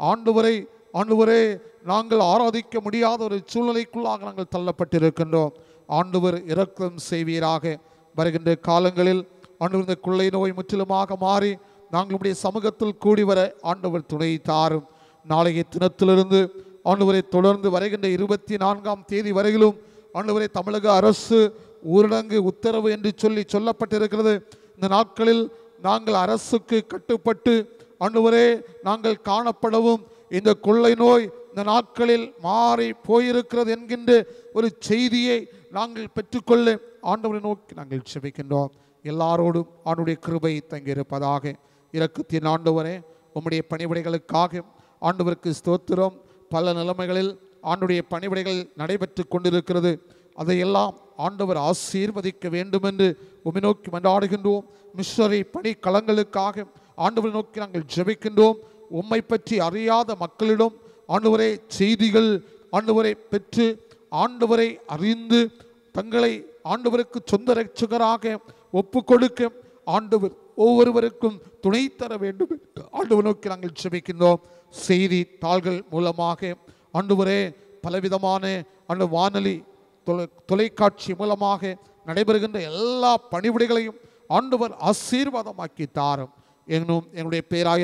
ஆண்டவரே நாங்கள் ஆராதிக்க முடியாத ஒரு சூழ்நிலைக்குள்ளாக நாங்கள் தள்ளப்பட்டிருக்கின்றோம். ஆண்டவர் இரக்கம் செய்வீராக. வருகின்ற காலங்களில் ஆண்டவர் இந்த கொள்ளை நோய் முற்றிலுமாக மாறி நாங்களுடைய சமூகத்தில் கூடி வர ஆண்டவர் துணை தாரும். நாளைய தினத்திலிருந்து ஆண்டவரை தொடர்ந்து வருகின்ற 24ஆம் தேதி வரையிலும் ஆண்டவரை தமிழக அரசு ஊரடங்கு உத்தரவு என்று சொல்லப்பட்டிருக்கிறது. இந்த நாட்களில் நாங்கள் அரசுக்கு கட்டுப்பட்டு ஆண்டவரே நாங்கள் காணப்படவும் இந்த கொள்ளை நோய் இந்த நாட்களில் மாறி போயிருக்கிறது என்கின்ற ஒரு செய்தியை நாங்கள் பெற்றுக்கொள்ள ஆண்டவரை நோக்கி நாங்கள் ஜெபிக்கின்றோம். எல்லாரோடும் ஆண்டுடைய கிருபை தங்கியிருப்பதாக. இரக்கத்தின் ஆண்டவரே, உம்முடைய பணிவிடைகளுக்காக ஆண்டவருக்கு ஸ்தோத்திரம். பல நிலைமைகளில் ஆண்டுடைய பணிவிடைகள் நடைபெற்று கொண்டிருக்கிறது. அதையெல்லாம் ஆண்டவர் ஆசீர்வதிக்க வேண்டும் என்று உம்மை நோக்கி மன்றாடுகின்றோம். மிஷனரி பணி களங்களுக்காக ஆண்டவரை நோக்கி நாங்கள் ஜெபிக்கின்றோம். உம்மை பற்றி அறியாத மக்களிடம் ஆண்டவரே செய்திகள் ஆண்டவரை பெற்று ஆண்டவரை அறிந்து தங்களை ஆண்டவருக்கு சொந்த ரட்சகராக ஒப்பு கொடுக்க ஆண்டவர் ஒவ்வொருவருக்கும் துணை தர வேண்டும் ஆண்டவர் நோக்கி நாங்கள் ஜெபிக்கின்றோம். செய்தி தாள்கள் மூலமாக ஆண்டவரே பலவிதமான வானொலி தொலைக்காட்சி மூலமாக நடைபெறுகின்ற எல்லா பணிவிடைகளையும் ஆண்டவர் ஆசீர்வாதமாக்கி தாரும். எங்களுடைய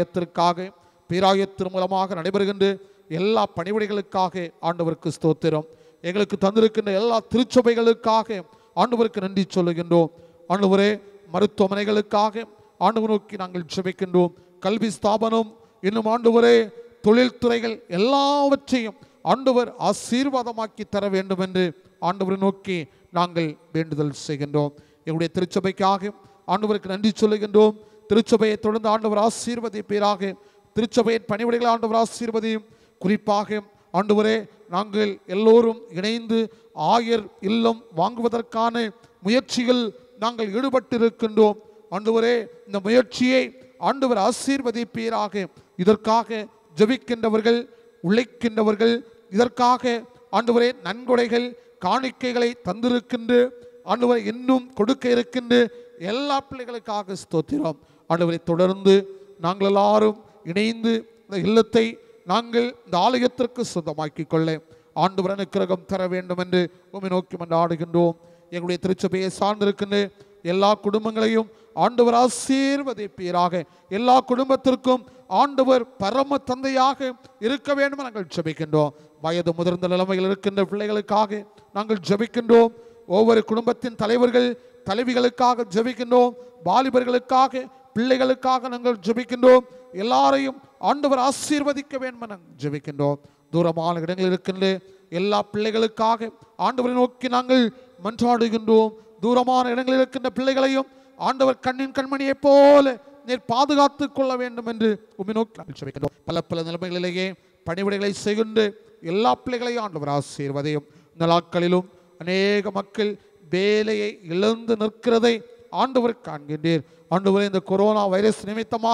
பேராயத்தின் மூலமாக நடைபெறுகின்ற எல்லா பணிவிடைகளுக்காக ஆண்டவருக்கு ஸ்தோத்திரம். எங்களுக்கு தந்திருக்கின்ற எல்லா திருச்சபைகளுக்காக ஆண்டவருக்கு நன்றி சொல்லுகின்றோம். ஆண்டவரே, மருத்துவமனைகளுக்காக ஆண்டவர் நோக்கி நாங்கள் ஜெபிக்கின்றோம். கல்வி ஸ்தாபனம் இன்னும் ஆண்டவரே தொழில்துறைகள் எல்லாவற்றையும் ஆண்டவர் ஆசீர்வாதமாக்கி தர வேண்டும் என்று ஆண்டவரை நோக்கி நாங்கள் வேண்டுதல் செய்கின்றோம். எங்களுடைய திருச்சபைக்காக ஆண்டவருக்கு நன்றி சொல்லுகின்றோம். திருச்சபையை தொடர்ந்து ஆண்டவர் ஆசீர்வதிப்பீராக. திருச்சபையின் பணிவிடைகளை ஆண்டவர் ஆசீர்வதியும். குறிப்பாக ஆண்டவரே, நாங்கள் எல்லோரும் இணைந்து ஆயர் இல்லம் வாங்குவதற்கான முயற்சிகள் நாங்கள் ஈடுபட்டிருக்கின்றோம். ஆண்டவரே, இந்த முயற்சியை ஆண்டவர் ஆசீர்வதிப்பீராக. இதற்காக ஜெபிக்கின்றவர்கள், உழைக்கின்றவர்கள், இதற்காக ஆண்டவரே நன்கொடைகள் காணிக்கைகளை தந்திருக்கின்ற ஆண்டவரை இன்னும் கொடுக்க இருக்கின்ற எல்லா பிள்ளைகளுக்காக ஸ்தோத்திரம். ஆண்டவரை தொடர்ந்து நாங்கள் எல்லாரும் இணைந்து இந்த இல்லத்தை நாங்கள் இந்த ஆலயத்திற்கு சொந்தமாக்கிக் கொள்ள ஆண்டவர் அனுக்கிரகம் தர வேண்டும் என்று உம்மை நோக்கி மன்றாடுகின்றோம். எங்களுடைய திருச்சபையை சார்ந்திருக்கின்ற எல்லா குடும்பங்களையும் ஆண்டவர் ஆசீர்வதிப்பீராக. எல்லா குடும்பத்திற்கும் ஆண்டவர் பரம தந்தையாக இருக்க வேண்டும் என நாங்கள் ஜெபிக்கின்றோம். வயது முதிர்ந்த நிலைமையில் இருக்கின்ற பிள்ளைகளுக்காக நாங்கள் ஜெபிக்கின்றோம். ஒவ்வொரு குடும்பத்தின் தலைவர்கள் தலைவிகளுக்காக ஜெபிக்கின்றோம். வாலிபர்களுக்காக, பிள்ளைகளுக்காக நாங்கள் ஜெபிக்கின்றோம். எல்லாரையும் ஆண்டவர் ஆசீர்வதிக்க வேண்டும் என ஜெபிக்கின்றோம். தூரமான இடங்களில் இருக்கின்ற எல்லா பிள்ளைகளுக்காக ஆண்டவரை நோக்கி நாங்கள் மன்றாடுகின்றோம். தூரமான இடங்களில் இருக்கின்ற பிள்ளைகளையும் ஆண்டவர் கண்ணின் கண்மணியை போல நீர் பாதுகாத்துக் கொள்ள வேண்டும் என்று உம்மை நோக்கி நாங்கள் ஜெபிக்கின்றோம். பல நிலைமைகளிலேயே பணிவிடைகளை செய்கின்ற எல்லா பிள்ளைகளையும் ஆண்டவர் ஆசீர்வதியும். இந்த நாட்களிலும் அநேக மக்கள் வேலையை இழந்து நிற்கிறதை ஆண்டவர் காண்கின்றீர். ஆண்டவரே, இந்த கொரோனா வைரஸ் நிமித்தமாக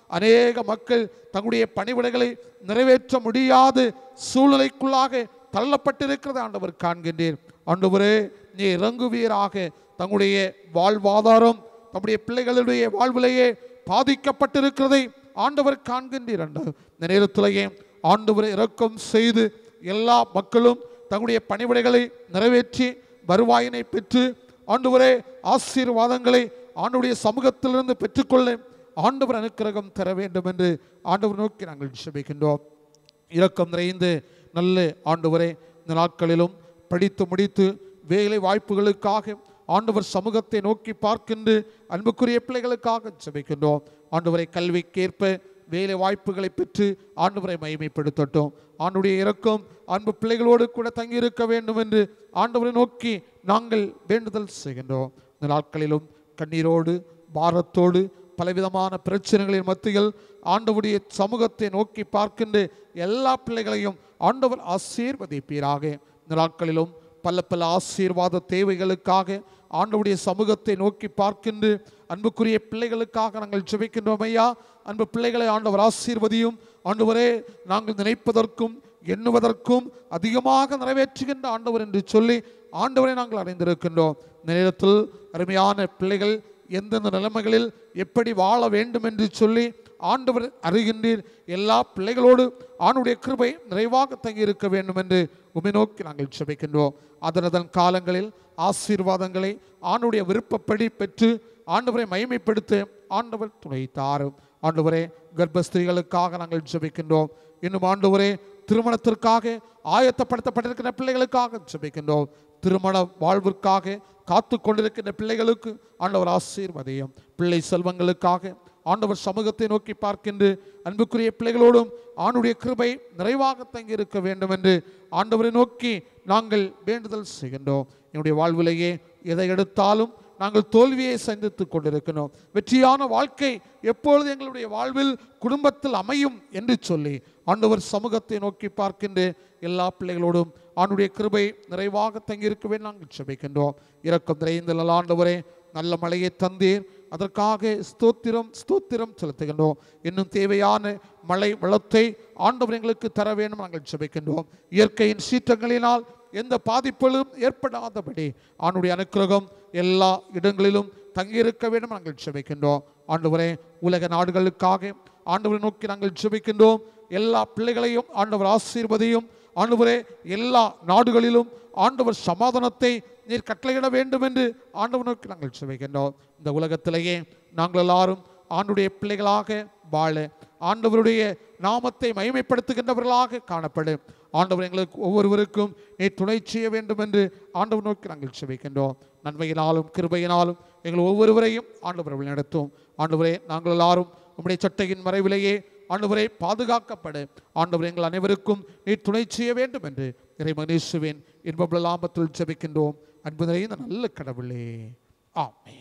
அநேக மக்கள் தங்களுடைய பணிவிடைகளை நிறைவேற்ற முடியாத சூழ்நிலைக்குள்ளாக தள்ளப்பட்டிருக்கிறது ஆண்டவர் காண்கின்றீர். ஆண்டவரே, நீ இறங்குவீராக. தங்களுடைய வாழ்வாதாரம் தம்முடைய பிள்ளைகளுடைய வாழ்விலேயே பாதிக்கப்பட்டிருக்கிறதை ஆண்டவர் காண்கின்றீர். இந்த நேரத்திலேயே ஆண்டவர் இரக்கம் செய்து எல்லா மக்களும் தங்களுடைய பணிவிடைகளை நிறைவேற்றி வருவாயினை பெற்று ஆண்டவரே ஆசீர்வாதங்களை ஆண்டவருடைய சமூகத்திலிருந்து பெற்றுக்கொள்ள ஆண்டவர் அனுக்கிரகம் தர வேண்டும் என்று ஆண்டவர் நோக்கி நாங்கள் ஜெபிக்கின்றோம். இரக்கம் நிறைந்து நல்ல ஆண்டவரே, இந்த நாட்களிலும் படித்து முடித்து வேலை வாய்ப்புகளுக்காக ஆண்டவர் சமூகத்தை நோக்கி பார்க்கின்ற அன்புக்குரிய பிள்ளைகளுக்காக ஜெபிக்கின்றோம். ஆண்டவரை கல்விக்கேற்ப வேலை வாய்ப்புகளை பெற்று ஆண்டவரை மகிமைப்படுத்தட்டும். ஆண்டுடைய இரக்கம் அன்பு பிள்ளைகளோடு கூட தங்கியிருக்க வேண்டும் என்று ஆண்டவரை நோக்கி நாங்கள் வேண்டுதல் செய்கின்றோம். இந்த நாட்களிலும் கண்ணீரோடு பாரத்தோடு பலவிதமான பிரச்சனைகளின் மத்தியில் ஆண்டவருடைய சமூகத்தை நோக்கி பார்க்கின்ற எல்லா பிள்ளைகளையும் ஆண்டவர் ஆசீர்வதிப்பீராக. இந்த நாட்களிலும் பல பல ஆசீர்வாத தேவைகளுக்காக ஆண்டவருடைய சமூகத்தை நோக்கி பார்க்கின்ற அன்புக்குரிய பிள்ளைகளுக்காக நாங்கள் ஜெபிக்கின்றோம். ஐயா, அன்பு பிள்ளைகளை ஆண்டவர் ஆசீர்வதியும். ஆண்டவரே, நாங்கள் நினைப்பதற்கும் எண்ணுவதற்கும் அதிகமாக நிறைவேற்றுகின்ற ஆண்டவர் என்று சொல்லி ஆண்டவரை நாங்கள் அடைந்திருக்கின்றோம். இந்த நேரத்தில் அருமையான பிள்ளைகள் எந்தெந்த நிலைமைகளில் எப்படி வாழ வேண்டும் என்று சொல்லி ஆண்டவர் அறிகின்றீர். எல்லா பிள்ளைகளோடு ஆண்டுடைய கிருபை நிறைவாக தங்கியிருக்க வேண்டும் என்று உம்மை நோக்கி நாங்கள் ஜெபிக்கின்றோம். அதன் காலங்களில் ஆசீர்வாதங்களை ஆண்டுடைய விருப்பப்படி பெற்று ஆண்டவரை மகிமைப்படுத்த ஆண்டவர் துணை தாரும். ஆண்டவரே, கர்ப்பஸ்திரீகளுக்காக நாங்கள் ஜெபிக்கின்றோம். இன்னும் ஆண்டவரே, திருமணத்திற்காக ஆயத்தப்படுத்தப்பட்டிருக்கிற பிள்ளைகளுக்காக ஜெபிக்கின்றோம். திருமண வாழ்விற்காக காத்து கொண்டிருக்கின்ற பிள்ளைகளுக்கு ஆண்டவர் ஆசீர்வதியும். பிள்ளை செல்வங்களுக்காக ஆண்டவர் சமூகத்தை நோக்கி பார்க்கின்ற அன்புக்குரிய பிள்ளைகளோடும் ஆண்டுடைய கிருபை நிறைவாக தங்கி இருக்க வேண்டும் என்று ஆண்டவரை நோக்கி நாங்கள் வேண்டுதல் செய்கின்றோம். என்னுடைய வாழ்விலேயே எதை எடுத்தாலும் நாங்கள் தோல்வியை சந்தித்து கொண்டிருக்கிறோம். வெற்றியான வாழ்க்கை எப்பொழுது எங்களுடைய வாழ்வில் குடும்பத்தில் அமையும் என்று சொல்லி ஆண்டவர் சமூகத்தை நோக்கி பார்க்கின்ற எல்லா பிள்ளைகளோடும் ஆண்டுடைய கிருபை நிறைவாக தங்கியிருக்கவே நாங்கள் ஜெபிக்கின்றோம். இரக்கம் நிறைந்த ஆண்டவரே, நல்ல மழையை தந்தீர், அதற்காக ஸ்தோத்திரம் செலுத்துகின்றோம். இன்னும் தேவையான மழை வளத்தை ஆண்டவர் எங்களுக்கு தர வேண்டும் நாங்கள் ஜெபிக்கின்றோம். இயற்கையின் சீற்றங்களினால் எந்த பாதிப்புகளும் ஏற்படாதபடி ஆண்டுடைய அனுக்கிரகம் எல்லா இடங்களிலும் தங்கியிருக்க வேண்டும் நாங்கள் ஜெபிக்கின்றோம். ஆண்டவரே, உலக நாடுகளுக்காக ஆண்டவரை நோக்கி நாங்கள் ஜெபிக்கின்றோம். எல்லா பிள்ளைகளையும் ஆண்டவர் ஆசீர்வதியும். ஆண்டவரே, எல்லா நாடுகளிலும் ஆண்டவர் சமாதானத்தை நீர் கட்டளையிட வேண்டும் என்று ஆண்டவர் நோக்கி நாங்கள் ஜெபிக்கின்றோம். இந்த உலகத்திலேயே நாங்கள் எல்லாரும் ஆண்டுடைய பிள்ளைகளாக வாழ ஆண்டவருடைய நாமத்தை மகிமைப்படுத்துகின்றவர்களாக காணப்படும். ஆண்டவர் எங்களுக்கு ஒவ்வொருவருக்கும் நீ துணை செய்ய வேண்டும் என்று ஆண்டவர் நோக்கி நாங்கள் ஜெபிக்கின்றோம். நன்மையினாலும் கிருபையினாலும் எங்கள் ஒவ்வொருவரையும் ஆண்டவர் வழிநடத்தும். ஆண்டவரே, நாங்கள் எல்லாரும் உம்முடைய சட்டையின் மறைவிலேயே ஆண்டவரை பாதுகாக்கப்பட ஆண்டவர் எங்கள் அனைவருக்கும் நீ துணை செய்ய வேண்டும் என்று இறைமனேசுவின் இன்ப லாபத்தில் ஜெபிக்கின்றோம். அன்பு நிறைந்த நல்ல கடவுளே, ஆமென்.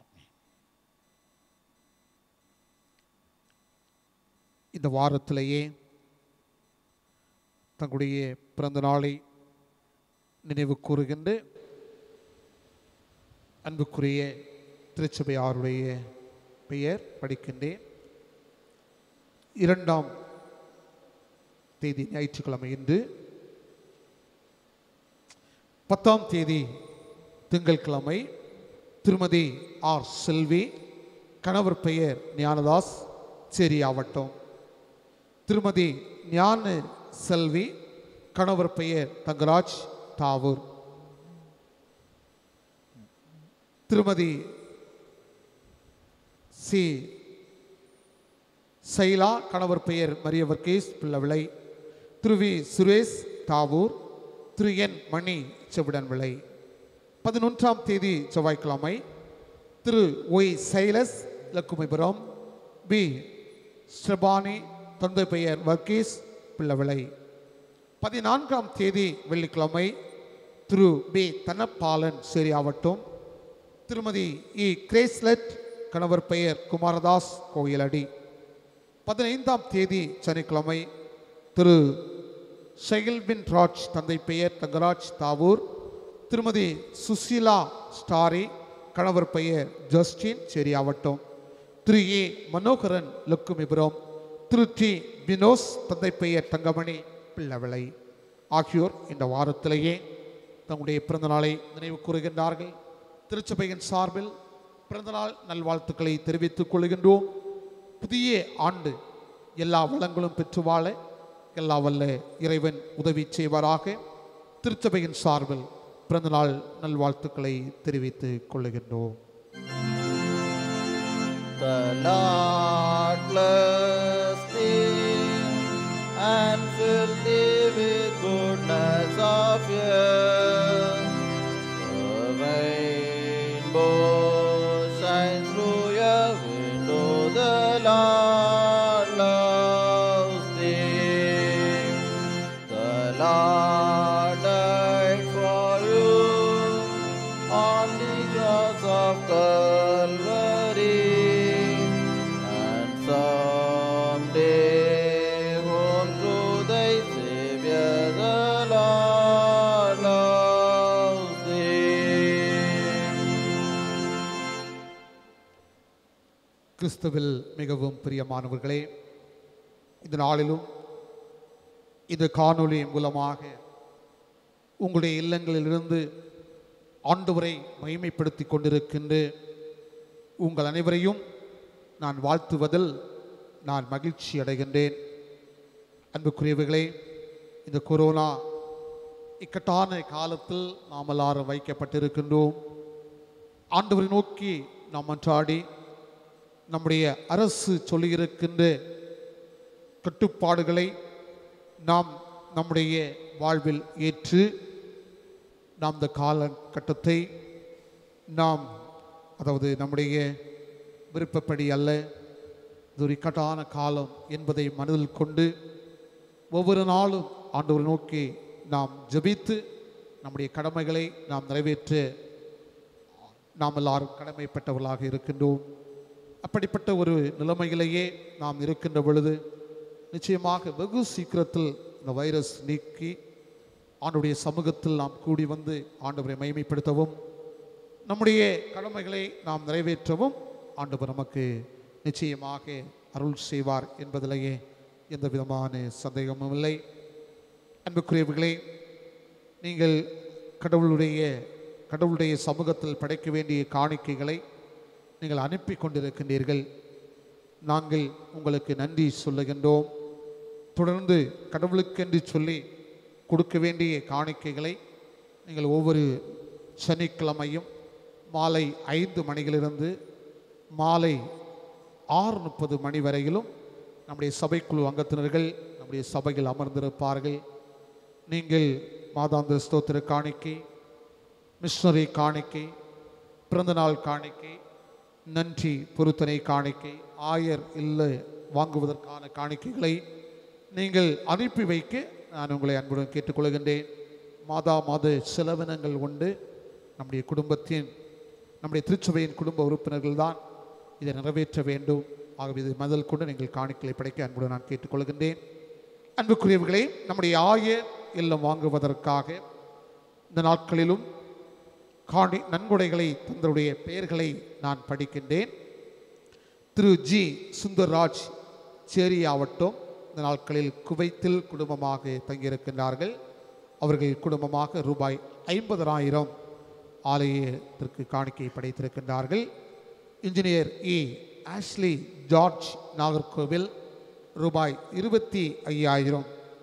இந்த வாரத்திலேயே தங்களுடைய பிறந்த நாளை நினைவு கூறுகின்ற அன்புக்குரிய திருச்சபையாருடைய பெயர் படிக்கின்றேன். 2ஆம் தேதி ஞாயிற்றுக்கிழமை இன்று, 10ஆம் தேதி திங்கட்கிழமை திருமதி ஆர் செல்வி, கணவர் பெயர் ஞானதாஸ், சேரியாவட்டம். திருமதி ஞான செல்வி, கணவர் பெயர் தங்கராஜ், தாவூர். திருமதி சி சைலா, கணவர் பெயர் மரிய வர்கீஸ், பிள்ளவிளை. திரு வி சுரேஷ், தாவூர். திரு என் மணி, செவிடன் விளை. 11ஆம் தேதி செவ்வாய்க்கிழமை Thiru Y Silas, Lakkumipuram. P Srabani, தந்தை பெயர் வர்கீஸ், பிள்ளவிளை. 14ஆம் தேதி வெள்ளிக்கிழமை திரு பி தனப்பாலன், சேரியாவட்டம். திருமதி இ கிரேஸ்லெட், கணவர் பெயர் குமாரதாஸ், கோயிலடி. 15ஆம் தேதி சனிக்கிழமை திரு ஷெகில்பின் ராஜ், தந்தை பெயர் தங்கராஜ், தாவூர். திருமதி சுசீலா ஸ்டாரி, கணவர் பெயர் Justin, Cheriyavattam. Thiru A Manoharan Lakkumipuram, Thiru D Vinos தந்தை பெயர் தங்கமணி பிள்ளவிளை ஆகியோர் இந்த வாரத்திலேயே தங்களுடைய பிறந்தநாளை நினைவு கூறுகின்றார்கள். திருச்சபையின் சார்பில் பிறந்தநாள் நல்வாழ்த்துக்களை தெரிவித்துக் கொள்கின்றோம். புதிய ஆண்டு எல்லா வளங்களும் பெற்று வாழ எல்லா வல்ல இறைவன் உதவி செய்வாராக. திருச்சபையின் சார்பில் பிறந்தநாள் நல்வாழ்த்துக்களை தெரிவித்துக் கொள்கின்றோம். The Lord bless thee and fill thee with goodness of years. The rainbow shines through your window. The Lord loves thee. The Lord died for you on the cross of Calvary. Someday home to thy Savior, the Lord loves thee. கிறிஸ்துவில் மிகவும் பிரியமானவர்களே, இந்த நாளிலும் இந்த காணொளி மூலமாக உங்களுடைய இல்லங்களிலிருந்து ஆண்டவரை மகிமைப்படுத்தி கொண்டிருக்கின்ற உங்கள் அனைவரையும் நான் வாழ்த்துவதில் நான் மகிழ்ச்சி அடைகின்றேன். அன்புக்குரியவர்களே, இந்த கொரோனா இக்கட்டான காலத்தில் நாம் எல்லாரும் வைக்கப்பட்டிருக்கின்றோம். ஆண்டவரை நோக்கி நாம் மன்றாடி நம்முடைய அரசு சொல்லியிருக்கின்ற கட்டுப்பாடுகளை நாம் நம்முடைய வாழ்வில் ஏற்று நாம் இந்த காலகட்டத்தை நாம் அதாவது நம்முடைய விருப்பப்படி அல்ல, இது ஒரு இக்கட்டான காலம் என்பதை மனதில் கொண்டு ஒவ்வொரு நாளும் ஆண்டவரை நோக்கி நாம் ஜெபித்து நம்முடைய கடமைகளை நாம் நிறைவேற்ற நாம் எல்லாரும் கடமைப்பட்டவர்களாக இருக்கின்றோம். அப்படிப்பட்ட ஒரு நிலைமையிலேயே நாம் இருக்கின்ற பொழுது நிச்சயமாக வெகு சீக்கிரத்தில் இந்த வைரஸ் நீக்கி ஆண்டவருடைய சமூகத்தில் நாம் கூடி வந்து ஆண்டவரை மகிமைப்படுத்தவும் நம்முடைய கடமைகளை நாம் நிறைவேற்றவும் ஆண்டவர் நமக்கு நிச்சயமாக அருள் செய்வார் என்பதிலேயே எந்த விதமான சந்தேகமும் இல்லை. அன்புக்குரியவர்களே, நீங்கள் கடவுளுடைய சமூகத்தில் படைக்க வேண்டிய காணிக்கைகளை நீங்கள் அனுப்பி கொண்டிருக்கின்றீர்கள். நாங்கள் உங்களுக்கு நன்றி சொல்லுகின்றோம். தொடர்ந்து கடவுளுக்கென்று சொல்லி கொடுக்க வேண்டிய காணிக்கைகளை நீங்கள் ஒவ்வொரு சனிக்கிழமையும் மாலை 5 மணியிலிருந்து மாலை 6:30 மணி வரையிலும் நம்முடைய சபைக்குழு அங்கத்தினர்கள் நம்முடைய சபையில் அமர்ந்திருப்பார்கள். நீங்கள் மாதாந்திர ஸ்தோத்திர காணிக்கை, மிஷனரி காணிக்கை, பிறந்தநாள் காணிக்கை, நன்றி பொருத்தனை காணிக்கை, ஆயர் இல்லை வாங்குவதற்கான காணிக்கைகளை நீங்கள் அனுப்பி வைக்க நான் உங்களை அன்புடன் கேட்டுக்கொள்கின்றேன். மாத செலவினங்கள் உண்டு. நம்முடைய திருச்சபையின் குடும்ப உறுப்பினர்கள் தான் இதை நிறைவேற்ற வேண்டும். ஆகவே இது முதல் கொண்டு நீங்கள் காணிக்கைகளை படைக்க அன்புடன் நான் கேட்டுக்கொள்கின்றேன். அன்புக்குரியவர்களே, நம்முடைய ஆயர் இல்லம் வாங்குவதற்காக இந்த நாட்களிலும் நன்கொடைகளை தந்தருடைய பெயர்களை நான் படிக்கின்றேன். திரு ஜி சுந்தர்ராஜ் சேரியாவட்டம் இந்த நாட்களில் குவைத்தில் குடும்பமாக தங்கியிருக்கின்றார்கள். அவர்கள் குடும்பமாக ரூபாய் 50,000 ஆலயத்திற்கு காணிக்கை படைத்திருக்கின்றார்கள். Engineer E Ashley George Nagercoil ரூபாய் 25,000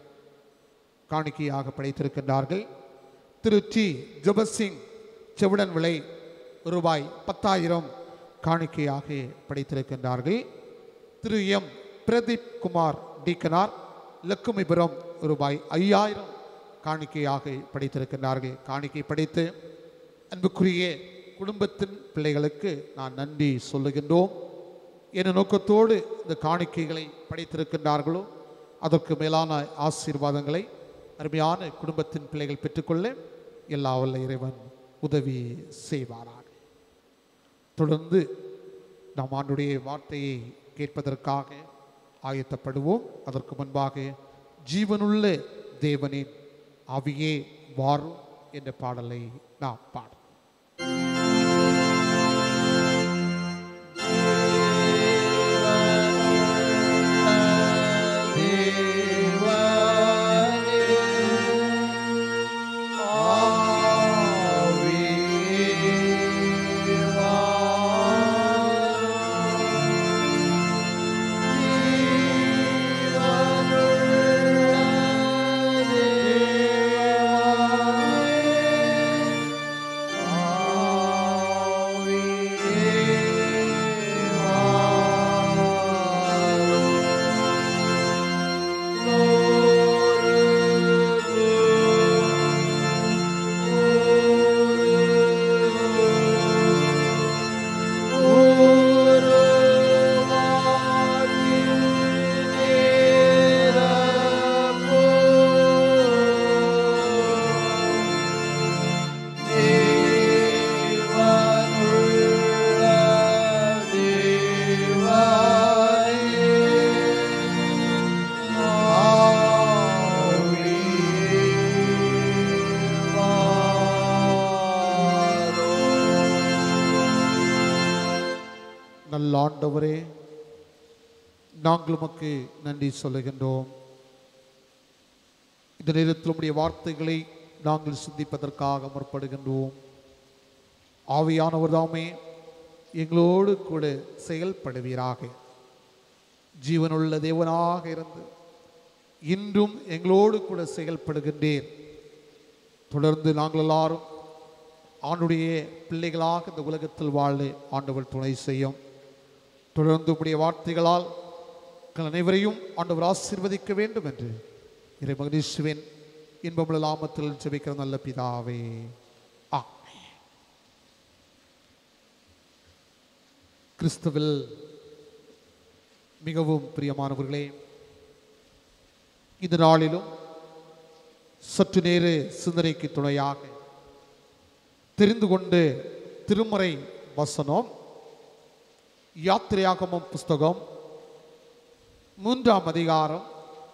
காணிக்கையாக படைத்திருக்கின்றார்கள். திரு டி ஜபசிங் செவுடன் விலை ரூபாய் 10,000 காணிக்கையாக படைத்திருக்கின்றார்கள். திரு எம் பிரதீப் குமார் டீக்கனார் லக்குமிபுரம் ரூபாய் 5,000 காணிக்கையாக படைத்திருக்கின்றார்கள். காணிக்கை படைத்து அன்புக்குரிய குடும்பத்தின் பிள்ளைகளுக்கு நான் நன்றி சொல்லுகின்றோம். என்ன நோக்கத்தோடு இந்த காணிக்கைகளை படைத்திருக்கின்றார்களோ அதற்கு மேலான ஆசீர்வாதங்களை அருமையான குடும்பத்தின் பிள்ளைகள் பெற்றுக்கொள்ள எல்லா வல்ல இறைவன் உதவி செய்வாராக. தொடர்ந்து நாம் ஆண்டுடைய வார்த்தையை கேட்பதற்காக ஆயத்தப்படுவோம். அதற்கு முன்பாக ஜீவனுள்ள தேவனின் ஆவியே வாரும் என்ற பாடலை நாம் பாடுவோம். நல்ல ஆண்டவரே, நாங்கள் உமக்கு நன்றி சொல்லுகின்றோம். இந்த நேரத்தில் உம்முடைய வார்த்தைகளை நாங்கள் சிந்திப்பதற்காக முற்படுகின்றோம். ஆவியானவர் தாமே எங்களோடு கூட செயல்படுவீராக. ஜீவனுள்ள தேவனாக இருந்து இன்றும் எங்களோடு கூட செயல்படுகின்றேன். தொடர்ந்து நாங்கள் எல்லாரும் ஆண்டுடைய பிள்ளைகளாக இந்த உலகத்தில் வாழ ஆண்டவர் துணை செய்யும். தொடர்ந்து உடைய வார்த்தைகளால் அனைவரையும் ஆண்டவர் ஆசீர்வதிக்க வேண்டும் என்று இறை மகனீஸ்வரன் இன்பமுள்ள நாமத்தில் ஜெபிக்கிற நல்ல பிதாவே, ஆமென். கிறிஸ்துவில் மிகவும் பிரியமானவர்களே, இந்த நாளிலும் சற்று நேர சிந்தனைக்கு துணையாக தெரிந்து கொண்டு திருமறை வசனம் யாத்திரையாகமம் புஸ்தகம் 3ஆம் அதிகாரம்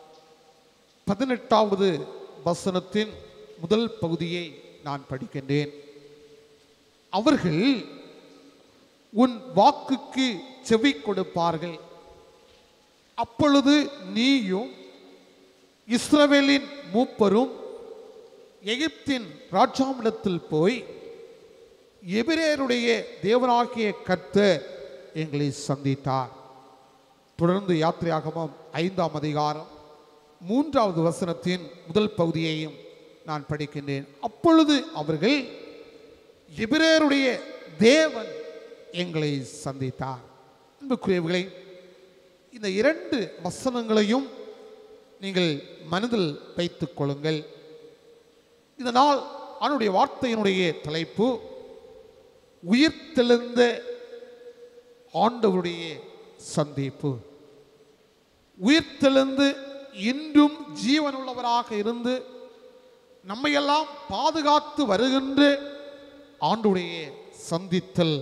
18வது வசனத்தின் முதல் பகுதியை நான் படிக்கின்றேன். அவர்கள் உன் வாக்குக்கு செவி கொடுப்பார்கள், அப்பொழுது நீயும் இஸ்ரவேலின் மூப்பரும் எகிப்தின் ராஜாவிடத்தில் போய், எபிரேயருடைய தேவனாகிய கர்த்தர் எங்களை சந்தித்தார். தொடர்ந்து யாத்திரையாகமம் 5ஆம் அதிகாரம் 3வது வசனத்தின் முதல் பகுதியையும் நான் படிக்கின்றேன். அப்பொழுது அவர்கள், எபிரேயருடைய தேவன் எங்களை சந்தித்தார். அன்புக்குரியவர்களே, இந்த 2 வசனங்களையும் நீங்கள் மனதில் வைத்துக் கொள்ளுங்கள். இதனால் அவனுடைய வார்த்தையினுடைய தலைப்பு உயிர்த்தெழுந்த ஆண்டவருடைய சந்திப்பு. உயிர்த்தெழுந்து இன்றும் ஜீவனுள்ளவராக இருந்து நம்மையெல்லாம் பாதுகாத்து வருகின்ற ஆண்டுடைய சந்தித்தல்.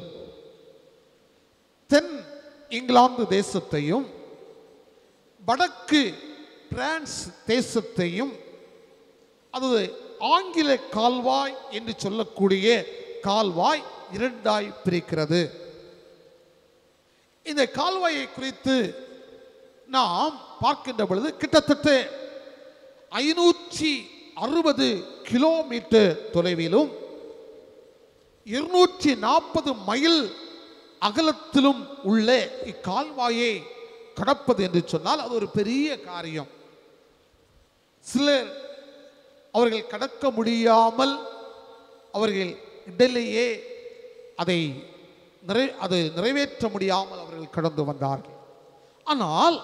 தென் இங்கிலாந்து தேசத்தையும் வடக்கு பிரான்ஸ் தேசத்தையும், அது ஆங்கில கால்வாய் என்று சொல்லக்கூடிய கால்வாய் 2ஆய் பிரிக்கிறது. இந்த கால்வாயை குறித்து நாம் பார்க்கின்ற பொழுது கிட்டத்தட்ட 560 கிலோமீட்டர் தொலைவிலும் 240 மைல் அகலத்திலும் உள்ள இக்கால்வாயை கடப்பது என்று சொன்னால் அது ஒரு பெரிய காரியம். சிலர் அவர்கள் கடக்க முடியாமல் அவர்கள் இடையிலேயே அதை நிறைவேற்ற முடியாமல் அவர்கள் கடந்து வந்தார்கள். ஆனால்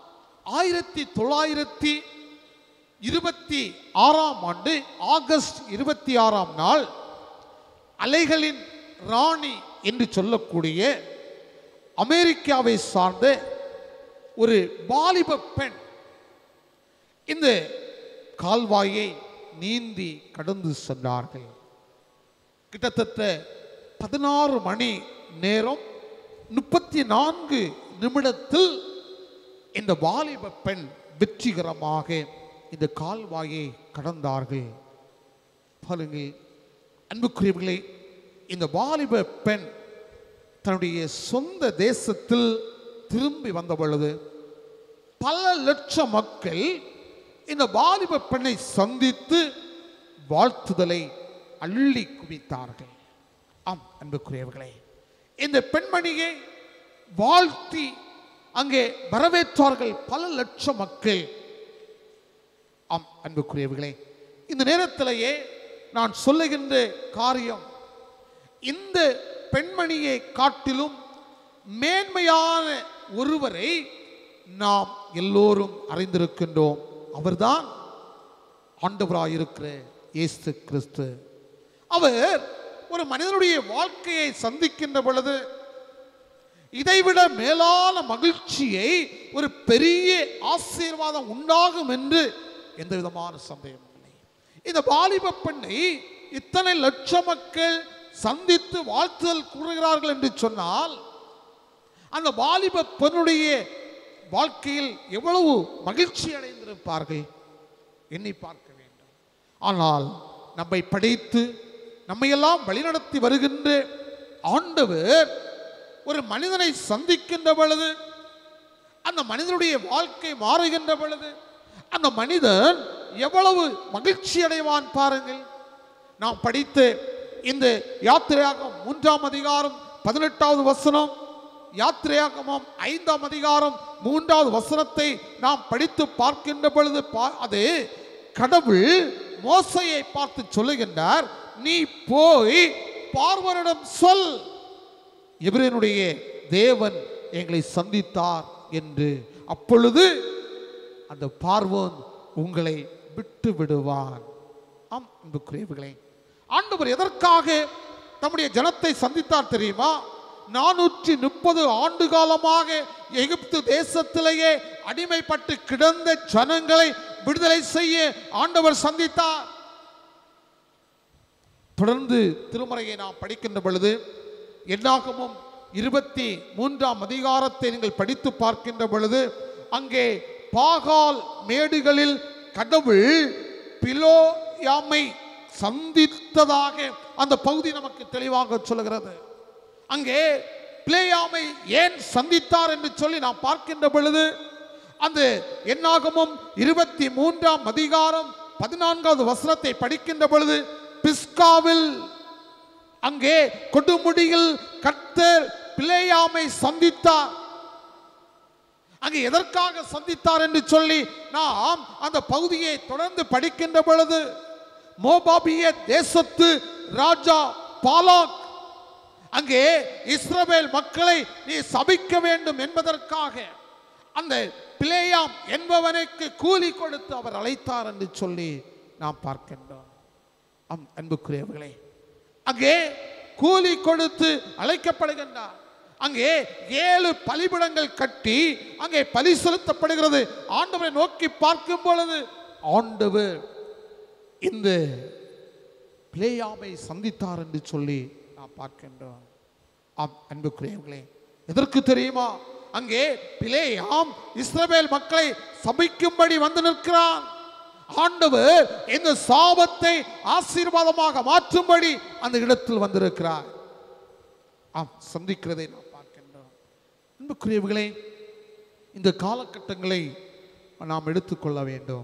1926ஆம் ஆண்டு ஆகஸ்ட் 26ஆம் நாள் அலைகளின் ராணி என்று சொல்லக்கூடிய அமெரிக்காவை சார்ந்த ஒரு வாலிப பெண் இந்த கால்வாயை நீந்தி கடந்து சென்றார்கள். கிட்டத்தட்ட 16 மணி நேரம் 34 நிமிடத்தில் இந்த வாலிப பெண் வெற்றிகரமாக இந்த கால்வாயை கடந்தார்கள். பாருங்கள் அன்புக்குரியவர்களே, இந்த வாலிப பெண் தன்னுடைய சொந்த தேசத்தில் திரும்பி வந்த பொழுது பல லட்சம் மக்கள் இந்த வாலிப பெண்ணை சந்தித்து வாழ்த்துதலை அள்ளி குவித்தார்கள். ஆம் அன்புக்குரியவர்களே, இந்த பெண்மணியை வாழ்த்தி அங்கே வரவேற்றார்கள் பல லட்சம் மக்கள். ஆம் அன்புக்குரியவர்களே, இந்த நேரத்திலேயே நான் சொல்லுகின்ற காரியம், இந்த பெண்மணியை காட்டிலும் மேன்மையான ஒருவரை நாம் எல்லோரும் அறிந்திருக்கின்றோம். அவர்தான் ஆண்டவராயிருக்கிற இயேசு கிறிஸ்து. அவர் ஒரு மனிதனுடைய வாழ்க்கையை சந்திக்கின்ற பொழுது இதைவிட மேலான மகிழ்ச்சியை, ஒரு பெரிய ஆசீர்வாதம் உண்டாகும் என்று எந்த விதமான சந்தேகமும் இல்லை. இந்த வாலிப பெண்ணை இத்தனை லட்சம் மக்கள் சந்தித்து வாழ்த்துதல் கூறுகிறார்கள் என்று சொன்னால், அந்த வாலிப பெண்ணுடைய வாழ்க்கையில் எவ்வளவு மகிழ்ச்சி அடைந்திருப்பார்கள் எண்ணி பார்க்க வேண்டும். ஆனால் நம்மை படைத்து நம்மையெல்லாம் வழிநடத்தி வருகின்ற ஆண்டவர் ஒரு மனிதனை சந்திக்கின்ற பொழுது, அந்த மனிதனுடைய வாழ்க்கை மாறுகின்ற பொழுது அந்த மனிதன் எவ்வளவு மகிழ்ச்சி அடைவான் பாருங்கள். நாம் படித்து இந்த யாத்திரையாகமம் 3ஆம் அதிகாரம் 18வது வசனம், யாத்திரையாகமம் 5ஆம் அதிகாரம் 3வது வசனத்தை நாம் படித்து பார்க்கின்ற பொழுது அது கடவுள் மோசையை பார்த்து சொல்லுகின்றார், நீ போய் பார்வோனிடம் சொல், எபிரேயனுடைய தேவன் எங்களை சந்தித்தார் என்று. அப்பொழுது அந்த பார்வோன் உங்களை விட்டு விடுவான். ஆம் அன்புக்குரியவர்களே, ஆண்டவர் எதற்காக தம்முடைய ஜனத்தை சந்தித்தார் தெரியுமா? 430 ஆண்டு காலமாக எகிப்து தேசத்திலேயே அடிமைப்பட்டு கிடந்த ஜனங்களை விடுதலை செய்ய ஆண்டவர் சந்தித்தார். தொடர்ந்து திருமறையை நாம் படிக்கின்ற பொழுது என்னாகமம் 23ஆம் அதிகாரத்தை நீங்கள் படித்து பார்க்கின்ற பொழுது அங்கே பாகால் மேடுகளில் கடவுள் பிலோயாமை சந்தித்ததாக அந்த பகுதி நமக்கு தெளிவாக சொல்லுகிறது. அங்கே பிலேயாமை ஏன் சந்தித்தார் என்று சொல்லி நாம் பார்க்கின்ற பொழுது அந்த என்னாகமம் 23ஆம் அதிகாரம் 14வது வசனத்தை படிக்கின்ற பொழுது பிஸ்காவில் அங்கே கொடுமுடியில் கர்த்தர் பிலேயாமை சந்தித்தார். அங்கே எதற்காக சந்தித்தார் என்று சொல்லி நாம் அந்த பகுதியை தொடர்ந்து படிக்கின்ற பொழுது மோபாபிய தேசத்து ராஜா பாலாக் அங்கே இஸ்ரவேல் மக்களை நீ சபிக்க வேண்டும் என்பதற்காக அந்த பிலேயாம் என்பவனுக்கு கூலி கொடுத்து அவர் அழைத்தார் என்று சொல்லி நாம் பார்க்கின்றோம். அன்புக்குரியவர்களே, அங்கே கூலி கொடுத்து அழைக்கப்படுகின்றார். அங்கே 7 பலிபீடங்கள் கட்டி அங்கே பலி செலுத்தப்படுகிறது. ஆண்டவரை நோக்கி பார்க்கும் பொழுது ஆண்டவர் இந்த பிலேயாமை சந்தித்தார் என்று சொல்லி நாம் பார்க்கின்றோம். அன்புக்குரியவர்களே, எதற்கு தெரியுமா? அங்கே பிலேயாம் இஸ்ரவேல் மக்களை சபிக்கும்படி வந்து நிற்கிறான். ஆண்டவர் இந்த சாபத்தை ஆசீர்வாதமாக மாற்றும்படி அந்த இடத்தில் வந்திருக்கிறார். சந்திக்கிறதை நாம் பார்க்கின்றோம். அன்புக்குரியவர்களே, இந்த காலகட்டங்களை நாம் எடுத்துக்கொள்ள வேண்டும்.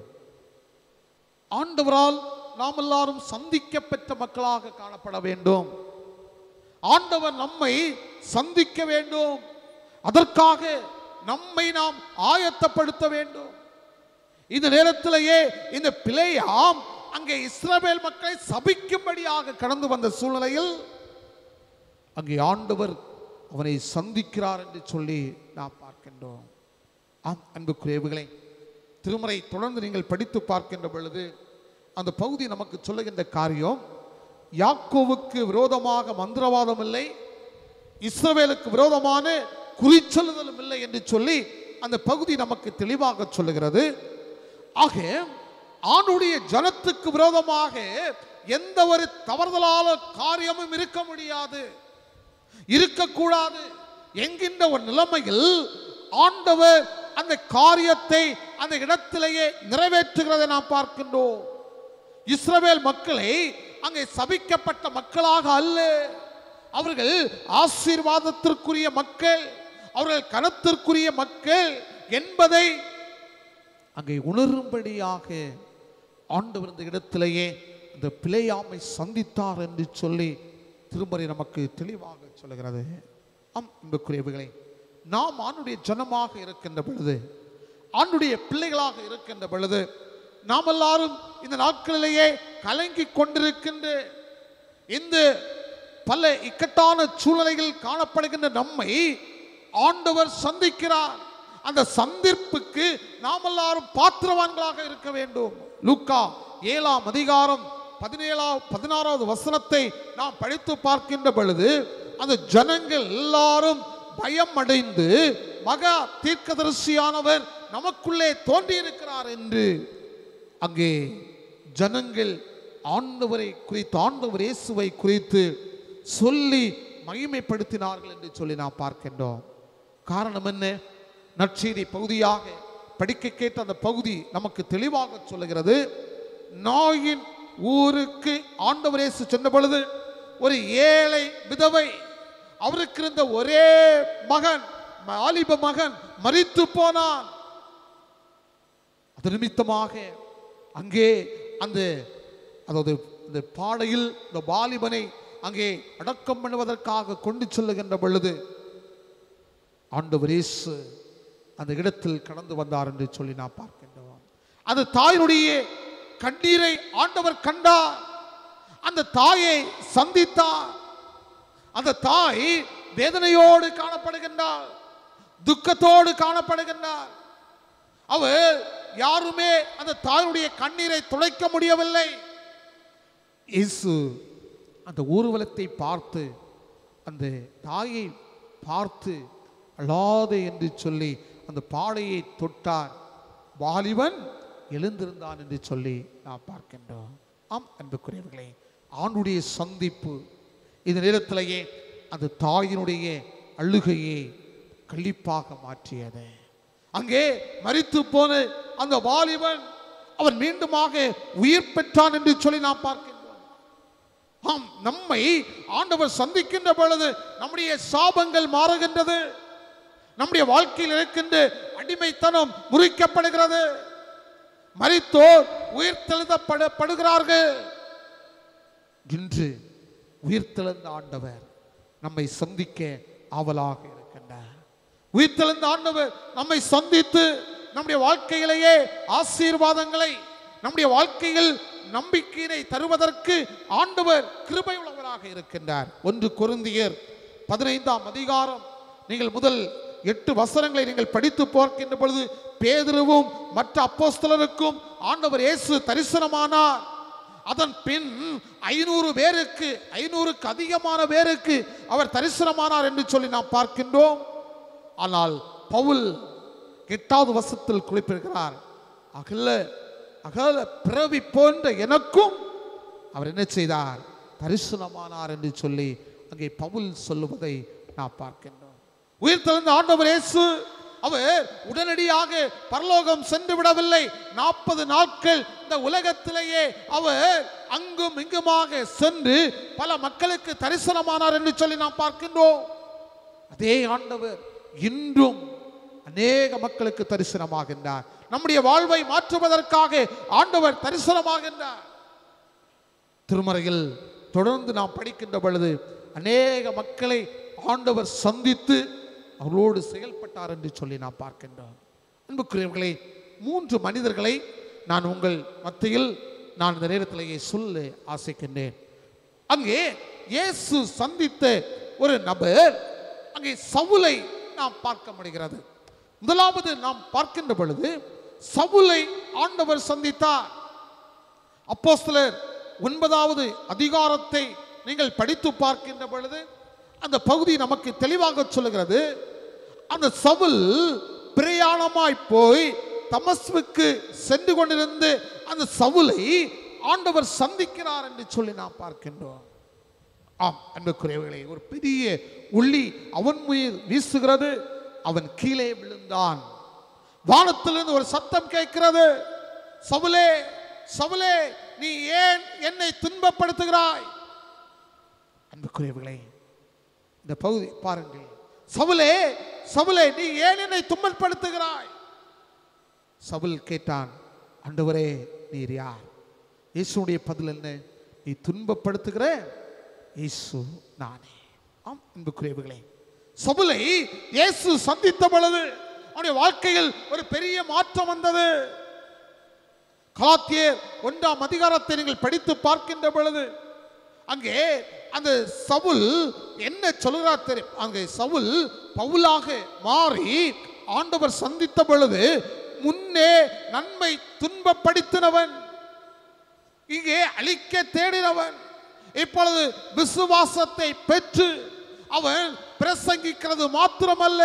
ஆண்டவரால் நாம் எல்லாரும் சந்திக்க பெற்ற மக்களாக காணப்பட வேண்டும். ஆண்டவர் நம்மை சந்திக்க வேண்டும். அதற்காக நம்மை நாம் ஆயத்தப்படுத்த வேண்டும். இந்த நேரத்திலேயே இந்த பிலேயாம் அங்கே இஸ்ரவேல் மக்களை சபிக்கும்படியாக கடந்து வந்த சூழ்நிலையில் அங்கே ஆண்டவர் அவனை சந்திக்கிறார் என்று சொல்லி நாம் பார்க்கின்றோம். அன்புக்குரியவர்களே, திருமறை தொடர்ந்து நீங்கள் படித்து பார்க்கின்ற பொழுது அந்த பகுதி நமக்கு சொல்லுகின்ற காரியம், யாக்கோவுக்கு விரோதமாக மந்திரவாதம் இல்லை, இஸ்ரவேலுக்கு விரோதமான குறிச்சொல்லுதலும் இல்லை என்று சொல்லி அந்த பகுதி நமக்கு தெளிவாக சொல்லுகிறது. ஆக ஆணுடைய ஜனத்துக்கு விரோதமாக எந்த ஒரு தவறுதலான காரியமும் இருக்க முடியாது, இருக்கக்கூடாது என்கின்ற ஒரு நிலைமையில் ஆண்டவர் அந்த காரியத்தை அந்த இடத்திலேயே நிறைவேற்றுகிறதை நாம் பார்க்கின்றோம். இஸ்ரவேல் மக்களை அங்கே சபிக்கப்பட்ட மக்களாக அல்ல, அவர்கள் ஆசீர்வாதத்திற்குரிய மக்கள், அவர்கள் கனத்திற்குரிய மக்கள் என்பதை அங்கே உணரும்படியாக ஆண்டவர் இந்த இடத்திலேயே இந்த பிலேயாமை சந்தித்தார் என்று சொல்லி திருமறை நமக்கு தெளிவாக சொல்லுகிறது. அன்புக்குரியவர்களே, நாம் ஆண்டுடைய ஜனமாக இருக்கின்ற பொழுது, ஆண்டுடைய பிள்ளைகளாக இருக்கின்ற பொழுது, நாம் எல்லாரும் இந்த நாட்களிலேயே கலங்கி கொண்டிருக்கின்ற இந்த பல இக்கட்டான சூழ்நிலைகள் காணப்படுகின்ற நம்மை ஆண்டவர் சந்திக்கிறார். அந்த சந்திப்புக்கு நாம் எல்லாரும் பாத்திரவான்களாக இருக்க வேண்டும். லூக்கா 7ஆம் அதிகாரம் 16வது வசனத்தை நாம் படித்து பார்க்கின்ற பொழுது அந்த ஜனங்கள் எல்லாரும் பயம் அடைந்து மகா தீர்க்கதரிசியானவர் நமக்குள்ளே தோன்றியிருக்கிறார் என்று அங்கே ஜனங்கள் ஆண்டவரை குறித்து, ஆண்டவர் இயேசுவை குறித்து சொல்லி மகிமைப்படுத்தினார்கள் என்று சொல்லி நாம் பார்க்கின்றோம். காரணம் என்ன? நற்செய்தி பகுதியாக படிக்க கேட்ட அந்த பகுதி நமக்கு தெளிவாக சொல்லுகிறது. நாயின் ஊருக்கு ஆண்டவர் இயேசு சென்ற பொழுது ஒரு ஏழை விதவை அவருக்கு இருந்த ஒரே மகன், வாலிப மகன் மரித்து போனான். அது நிமித்தமாக அங்கே அதாவது இந்த பாடையில் இந்த வாலிபனை அங்கே அடக்கம் பண்ணுவதற்காக கொண்டு செல்லுகின்ற பொழுது ஆண்டவர் இயேசு அந்த இடத்தில் கடந்து வந்தார் என்று சொல்லி நான் பார்க்கின்றோம். அந்த தாயினுடைய கண்ணீரை ஆண்டவர் கண்டார். அந்த தாயை சந்தித்தார். அந்த தாய் வேதனையோடு காணப்படுகின்றார், துக்கத்தோடு காணப்படுகின்றார். அவர் யாருமே அந்த தாயுடைய கண்ணீரை துடைக்க முடியவில்லை. இயேசு அந்த ஊர்வலத்தை பார்த்து அந்த தாயை பார்த்து அழாதே என்று சொல்லி அந்த பாடையை தொட்டார். வாலிபன் எழுந்திருந்தான் என்று சொல்லி நாம் பார்க்கின்றோம். ஆம் அன்புக்குரியவர்களே, ஆண்டுடைய சந்திப்பு இந்த நேரத்திலேயே அந்த தாயினுடைய அழுகையை கழிப்பாக மாற்றியது. அங்கே மரித்து போன அந்த வாலிபன் அவன் மீண்டுமாக உயிர் பெற்றான் என்று சொல்லி நாம் பார்க்கின்றோம். ஆம், நம்மை ஆண்டவர் சந்திக்கின்ற பொழுது நம்முடைய சாபங்கள் மாறுகின்றது. நம்முடைய வாழ்க்கையில் இருக்கின்ற அடிமைத்தனம் முறிக்கப்படுகிறது. மரித்தோர் உயிர்த்தெழுதப்படுகிறார்கள். இன்று உயிர்த்தெழுந்த ஆண்டவர் நம்மை சந்திக்க ஆவலாக இருக்கின்றார். உயிர்த்தெழுந்த ஆண்டவர் நம்மை சந்தித்து நம்முடைய வாழ்க்கையிலேயே ஆசீர்வாதங்களை, நம்முடைய வாழ்க்கையில் நம்பிக்கையை தருவதற்கு ஆண்டவர் கிருபை உள்ளவராக இருக்கின்றார். 1 கொரிந்தியர் 15ஆம் அதிகாரம் நீங்கள் முதல் 8 வசனங்களை நீங்கள் படித்து பார்க்கின்ற பொழுது பேதுருவும் மற்ற அப்போஸ்தலருக்கும் ஆண்டவர் இயேசு தரிசனமானார். அதன் பின் 500 பேருக்கு, 500க்கு அதிகமான பேருக்கு அவர் தரிசனமானார் என்று சொல்லி நாம் பார்க்கின்றோம். ஆனால் பவுல் 8வது வசனத்தில் குறிப்பிடுகிறார், அகல பிறவி போன்ற எனக்கும் அவர் என்ன செய்தார், தரிசனமானார் என்று சொல்லி அங்கே பவுல் சொல்லுவதை நாம் பார்க்கின்றோம். உயிர்த்தெழுந்த ஆண்டவர் இயேசு அவர் உடனடியாக பரலோகம் சென்று விடவில்லை. 40 நாட்கள் இந்த உலகத்திலேயே அவர் அங்கும் இங்குமாக சென்று பல மக்களுக்கு தரிசனமானார் என்று சொல்லி நாம் பார்க்கின்றோம். அதே ஆண்டவர் இன்றும் அநேக மக்களுக்கு தரிசனமாகின்றார். நம்முடைய வாழ்வை மாற்றுவதற்காக ஆண்டவர் தரிசனமாகின்றார். திருமறையில் தொடர்ந்து நாம் படிக்கின்ற பொழுது அநேக மக்களை ஆண்டவர் சந்தித்து அவர்களோடு செயல்பட்டார் என்று சொல்லி நாம் பார்க்கின்றோம். அன்புக்குரியவர்களே, 3 மனிதர்களை நான் உங்கள் மத்தியில் நான் இந்த நேரத்திலேயே சொல்ல ஆசைக்கின்றேன். அங்கே இயேசு சந்தித்த ஒரு நபர், அங்கே சவுலை நாம் பார்க்க முடிகிறது. முதலாவது நாம் பார்க்கின்ற பொழுது சவுலை ஆண்டவர் சந்தித்தார். அப்போஸ்தலர் 9வது அதிகாரத்தை நீங்கள் படித்து பார்க்கின்ற பொழுது அந்த பகுதி நமக்கு தெளிவாக சொல்லுகிறது. அந்த சவுல் பிரயாணமாய் போய் தமஸ்குக்கு சென்று கொண்டிருந்து அந்த சவுலை ஆண்டவர் சந்திக்கிறார் என்று சொல்லி நாம் பார்க்கின்றோம். ஆம் அன்புக்குரியவர்களே, ஒரு பெரிய ஒளி அவன் மீது வீசுகிறது. அவன் கீழே விழுந்தான். வானத்திலிருந்து ஒரு சத்தம் கேட்கிறது, சவுலே சவுலே, நீ ஏன் என்னை துன்பப்படுத்துகிறாய்? அன்புக்குரியவர்களே, இந்த பகுதி பாருங்கள். சவுலே சவுலே, நீ ஏன் என்னை துன்பப்படுத்துகிறாய்? சவுல் கேட்டான், ஆண்டவரே நீர் யார்? இயேசுடைய பதில் என்ன? நீ துன்பப்படுத்துகிற இயேசு நானே. ஆம் அன்புக்குரியவர்களே, சவுலை இயேசு சந்தித்த பொழுது அவனுடைய வாழ்க்கையில் ஒரு பெரிய மாற்றம் வந்தது. கலாத்தியர் 1ஆம் அதிகாரத்தை நீங்கள் படித்து பார்க்கின்ற பொழுது அங்கே அந்த சவுல் என்ன சொல்கிறார் தெரியும்? அங்கே சவுல் பவுலாக மாறி ஆண்டவர் சந்தித்த பொழுது முன்னே நன்மை துன்பப்படுத்தினவன், இங்கே அழிக்க தேடினவன், இப்பொழுது விசுவாசத்தை பெற்று அவன் பிரசங்கிக்கிறது மாத்திரமல்ல,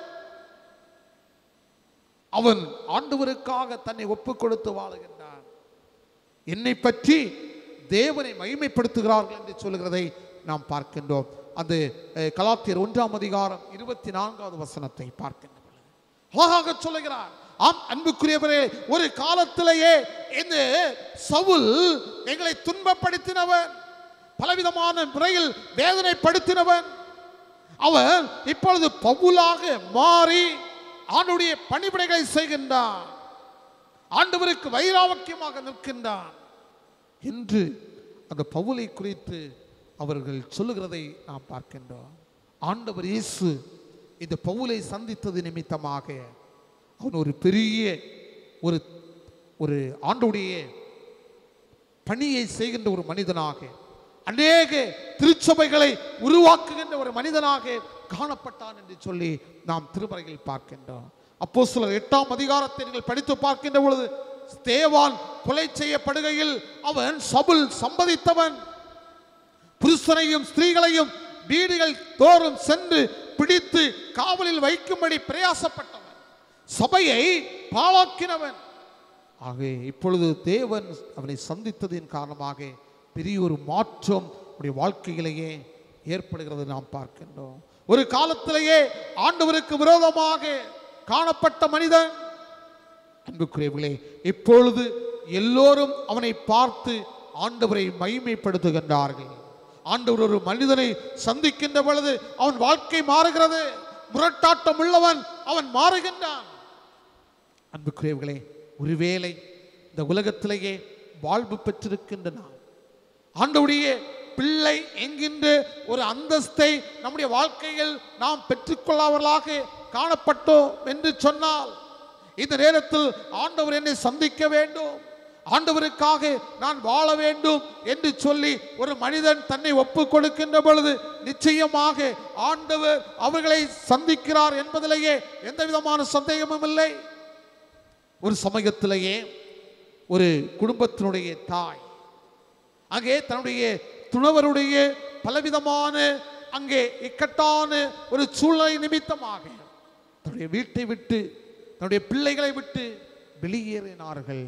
அவன் ஆண்டவருக்காக தன்னை ஒப்புக் கொடுத்து வாழுகின்றான். என்னை பற்றி தேவனை மகிமைப்படுத்துகிறார்கள் என்று சொல்லுகிறதை நாம் பார்க்கின்றோம். அது கலாத்தியர் 1ஆம் அதிகாரம் 24வது வசனத்தை பார்க்கின்ற பொழுது அழகாக சொல்லுகிறார். ஆம் அன்புக்குரியவரே, ஒரு காலத்திலேயே இந்த சவுல் எங்களை துன்பப்படுத்தினவன், பலவிதமான முறையில் வேதனைப்படுத்தினவன். அவன் இப்பொழுது பவுலாக மாறி ஆண்டுடைய பணிவிடைகளை செய்கின்றான், ஆண்டவருக்கு வைராக்கியமாக நிற்கின்றான் என்று அந்த பவுலை குறித்து அவர்கள் சொல்லுகிறதை நாம் பார்க்கின்றோம். ஆண்டவர் இயேசு இந்த பவுலை சந்தித்தது நிமித்தமாக அவன் ஒரு பெரிய ஒரு ஆண்டுடைய பணியை செய்கின்ற ஒரு மனிதனாக, அநேக திருச்சபைகளை உருவாக்குகின்ற ஒரு மனிதனாக காணப்பட்டான் என்று சொல்லி நாம் திருமறையில் பார்க்கின்றோம். அப்போஸ்தலர் 8ஆம் அதிகாரத்தை நீங்கள் படித்து பார்க்கின்ற பொழுது, ஸ்தேவான் கொலை செய்யப்படுகையில் அவன் சவுல் சம்பதித்தவன், புருஷனையும் ஸ்திரீகளையும் வீடுகள் தோறும் சென்று பிடித்து காவலில் வைக்கும்படி பிரயாசப்பட்டவன், சபையை பாழாக்கினவன். ஆகவே இப்பொழுது தேவன் அவனை சந்தித்ததின் காரணமாக பெரிய ஒரு மாற்றம் அவருடைய வாழ்க்கையிலேயே ஏற்படுகிறது நாம் பார்க்கின்றோம். ஒரு காலத்திலேயே ஆண்டவருக்கு விரோதமாக காணப்பட்ட மனிதன், அன்புக்குரியவர்களே, இப்பொழுது எல்லோரும் அவனை பார்த்து ஆண்டவரை மகிமைப்படுத்துகின்றார்கள். ஆண்டவர் ஒரு மனிதனை சந்திக்கின்ற பொழுது அவன் வாழ்க்கை மாறுகிறது, முரட்டாட்டம் உள்ளவன் அவன் மாறுகின்றான். அன்புக்குரியவர்களே, ஒருவேளை இந்த உலகத்திலேயே வாழ்வு பெற்றிருக்கின்ற நாம் ஆண்டவருடைய பிள்ளை என்கின்ற ஒரு அந்தஸ்தை நம்முடைய வாழ்க்கையில் நாம் பெற்றுக்கொள்ளாதவர்களாக காணப்பட்டோம் என்று சொன்னால், இந்த நேரத்தில் ஆண்டவர் என்னை சந்திக்க வேண்டும், ஆண்டவருக்காக நான் வாழ வேண்டும் என்று சொல்லி ஒரு மனிதன் தன்னை ஒப்பு கொடுக்கின்ற பொழுது நிச்சயமாக ஆண்டவர் அவர்களை சந்திக்கிறார் என்பதிலேயே எந்த விதமான சந்தேகமும் இல்லை. ஒரு சமயத்திலேயே ஒரு குடும்பத்தினுடைய தாய் அங்கே தன்னுடைய துணவருடைய பலவிதமான அங்கே இக்கட்டான ஒரு சூழ்நிலை நிமித்தமாக தன்னுடைய வீட்டை விட்டு தன்னுடைய பிள்ளைகளை விட்டு வெளியேறினார்கள்.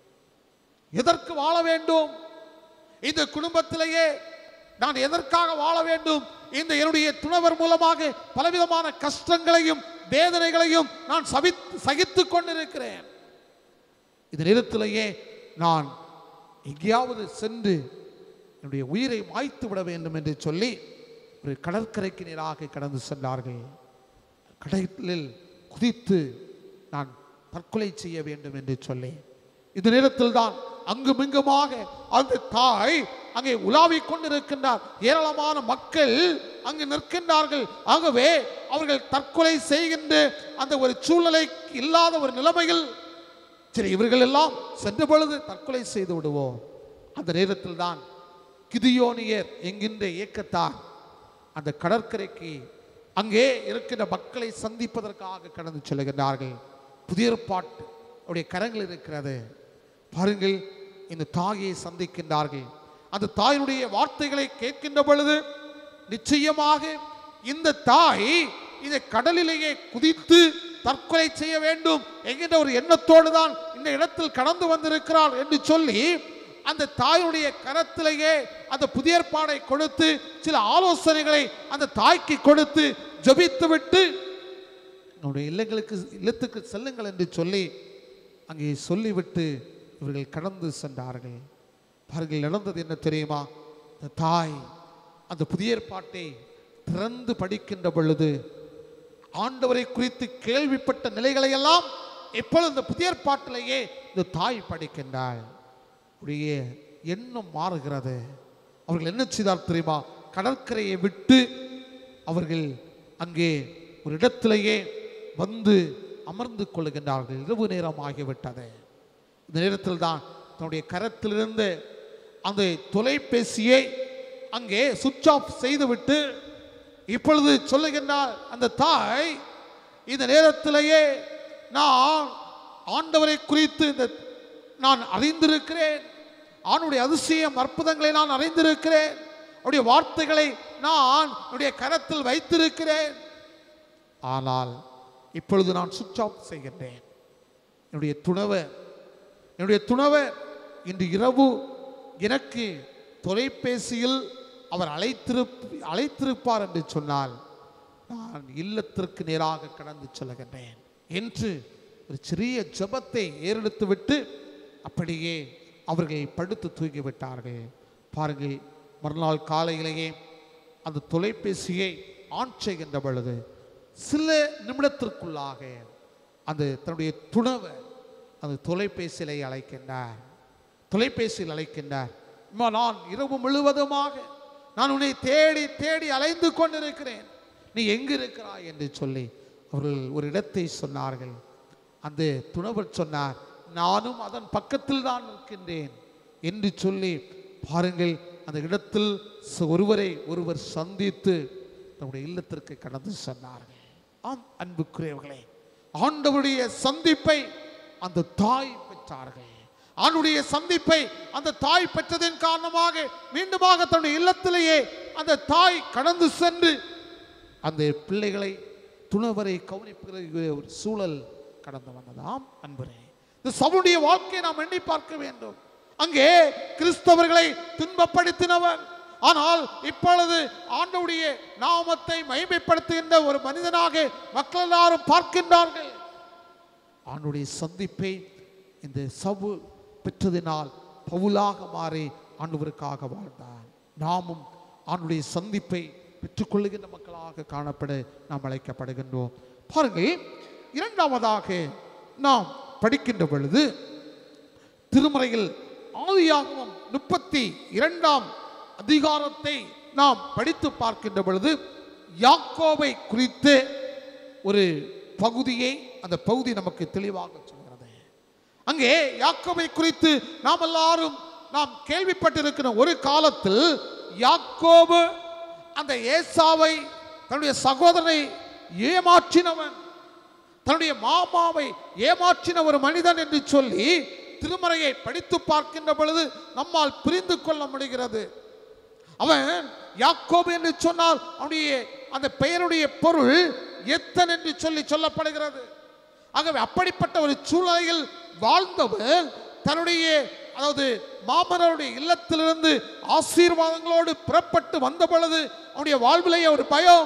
எதற்கு வாழ வேண்டும்? இந்த குடும்பத்திலேயே நான் எதற்காக வாழ வேண்டும்? இந்த என்னுடைய துணவர் மூலமாக பலவிதமான கஷ்டங்களையும் வேதனைகளையும் நான் சகித்துக் கொண்டிருக்கிறேன். இந்த நேரத்திலேயே நான் எங்கேயாவது சென்று என்னுடைய உயிரை மாய்த்து விட வேண்டும் என்று சொல்லி ஒரு கடற்கரைக்கு நேராக கடந்து சென்றார்கள். கடலில் குதித்து நான் தற்கொலை செய்ய வேண்டும் என்று சொல்லி, இந்த நேரத்தில் தான் அங்குமிங்குமாக அந்த தாய் அங்கே உலாவிக் கொண்டிருக்கின்றார். ஏராளமான மக்கள் அங்கு நிற்கின்றார்கள். ஆகவே அவர்கள் தற்கொலை செய்கின்ற அந்த ஒரு சூழ்நிலை இல்லாத ஒரு நிலைமையில், சரி இவர்கள் எல்லாம் சென்ற பொழுது தற்கொலை செய்து விடுவோம். அந்த நேரத்தில் தான் கிதியோனியர் என்கின்ற இயக்கத்தார் அந்த கடற்கரைக்கு அங்கே இருக்கின்ற மக்களை சந்திப்பதற்காக கடந்து செல்கின்றார்கள். புதிய ஏற்பாட்டு அவருடைய கரங்கள் இருக்கிறது. பாருங்கள், இந்த தாயை சந்திக்கின்றார்கள். அந்த தாயினுடைய வார்த்தைகளை கேட்கின்ற பொழுது நிச்சயமாக இந்த தாய் இந்த கடலிலேயே குதித்து தற்கொலை செய்ய வேண்டும் என்கின்ற ஒரு எண்ணத்தோடு தான் இந்த இடத்தில் கடந்து வந்திருக்கிறார் என்று சொல்லி அந்த தாயுடைய கரத்திலேயே அந்த புதிய ஏற்பாடை கொடுத்து சில ஆலோசனைகளை அந்த தாய்க்கு கொடுத்து ஜெபித்து விட்டு நம்முடைய இல்லத்துக்கு செல்லுங்கள் என்று சொல்லி அங்கே சொல்லிவிட்டு இவர்கள் கடந்து சென்றார்கள். பாருங்கள், நடந்தது என்ன தெரியுமா? அந்த தாய் அந்த புதிய ஏற்பாட்டை திறந்து படிக்கின்ற பொழுது ஆண்டவரை குறித்து கேள்விப்பட்ட நிலைகளை எல்லாம் இப்பொழுது இந்த புதிய ஏற்பாட்டிலேயே இந்த தாய் படிக்கின்றாள். உடைய எண்ணம் மாறுகிறது. அவர்கள் என்ன செய்தார் தெரியுமா? கடற்கரையை விட்டு அவர்கள் அங்கே ஒரு இடத்திலேயே வந்து அமர்ந்து கொள்ளுகின்றார்கள். இரவு நேரம் ஆகிவிட்டது. இந்த நேரத்தில் தான் தன்னுடைய கரத்திலிருந்து அந்த தொலைபேசியை அங்கே சுவிட்ச் ஆஃப் செய்துவிட்டு இப்பொழுது சொல்லுகின்றார் அந்த தாய், இந்த நேரத்திலேயே நான் ஆண்டவரை குறித்து நான் அறிந்திருக்கிறேன், அவனுடைய அதிசயம் அற்புதங்களை நான் அறிந்திருக்கிறேன், அவருடைய வார்த்தைகளை நான் என்னுடைய கரத்தில் வைத்திருக்கிறேன். ஆனால் இப்பொழுது நான் சுவிட்ச் ஆஃப் செய்கின்றேன். என்னுடைய துணவர் இன்று இரவு எனக்கு தொலைபேசியில் அவர் அழைத்திருப்பார் என்று சொன்னால் நான் இல்லத்திற்கு நேராக கடந்து செல்கின்றேன் என்று ஒரு சிறிய ஜெபத்தை ஏறெடுத்து விட்டு அப்படியே அவர்கள் படுத்து தூங்கிவிட்டார்கள். பாருங்கள், மறுநாள் காலையிலேயே அந்த தொலைபேசியை ஆன் செய்கின்ற பொழுது சில நிமிடத்திற்குள்ளாக அந்த தன்னுடைய துணவை அந்த தொலைபேசியிலே அழைக்கின்றார். தொலைபேசியில் அழைக்கின்றார். நான் இரவு முழுவதுமாக நான் உன்னை தேடி தேடி அலைந்து கொண்டிருக்கிறேன், நீ எங்கு இருக்கிறாய் என்று சொல்லி அவர்கள் ஒரு இடத்தை சொன்னார்கள். அந்த துணவர் சொன்னார், நானும் அதன் பக்கத்தில் தான் இருக்கின்றேன் என்று சொல்லி பாருங்கள், அந்த இடத்தில் ஒருவரை ஒருவர் சந்தித்து தன்னுடைய இல்லத்திற்கு கடந்து சென்றார்கள். ஆம் அன்புக்குரியவர்களே, ஆண்டவருடைய சந்திப்பை அந்த தாய் பெற்றார்கள். ஆண்டுடைய சந்திப்பை அந்த தாய் பெற்றதன் காரணமாக மீண்டுமாக தன்னுடைய இல்லத்திலேயே அந்த தாய் கடந்து சென்று அந்த பிள்ளைகளை துணவரை கவனிப்புகிற ஒரு சூழல் கடந்து வந்ததாம். அன்பரே, இந்த சவுடைய வாழ்க்கையை நாம் எண்ணி பார்க்க வேண்டும். அங்கே கிறிஸ்தவர்களை துன்பப்படுத்தினவர், ஆனால் இப்பொழுது ஆண்டவருடைய நாமத்தை மகிமைப்படுத்துகின்ற ஒரு மனிதனாக மக்கள் எல்லாரும் பார்க்கின்றார்கள். ஆண்டுடைய சந்திப்பை இந்த சவு பெற்றதினால் பவுலாக மாறி ஆண்டவருக்காக வாழ்ந்தார். நாமும் ஆண்டுடைய சந்திப்பை பெற்றுக்கொள்ளுகின்ற மக்களாக காணப்பட நாம் அழைக்கப்படுகின்றோம். பாருங்கள், இரண்டாவதாக நாம் படிக்கின்ற பொழுது திருமறையில் ஆதியாகமம் 32ஆம் அதிகாரத்தை நாம் படித்து பார்க்கின்ற பொழுது யாக்கோபை குறித்து ஒரு பகுதியை அந்த பகுதி நமக்கு தெளிவாக சொல்கிறது. அங்கே யாக்கோபை குறித்து நாம் எல்லாரும் நாம் கேள்விப்பட்டிருக்கிற ஒரு காலத்தில் யாக்கோபு அந்த ஏசாவை தன்னுடைய சகோதரனை ஏமாற்றினவன், தன்னுடைய மாமாவை ஏமாற்றின ஒரு மனிதன் என்று சொல்லி திருமறையை படித்து பார்க்கின்ற பொழுது நம்மால் புரிந்து கொள்ள முடிகிறது. அவன் யாக்கோபு என்று சொன்னால் அவனுடைய அந்த பெயருடைய பொருள் எத்தன் என்று சொல்லி சொல்லப்படுகிறது. ஆகவே அப்படிப்பட்ட ஒரு சூழ்நிலையில் வாழ்ந்தவன் தன்னுடைய அதாவது மாமனருடைய இல்லத்திலிருந்து ஆசீர்வாதங்களோடு புறப்பட்டு வந்த பொழுது அவனுடைய வாழ்விலேயே ஒரு பயம்,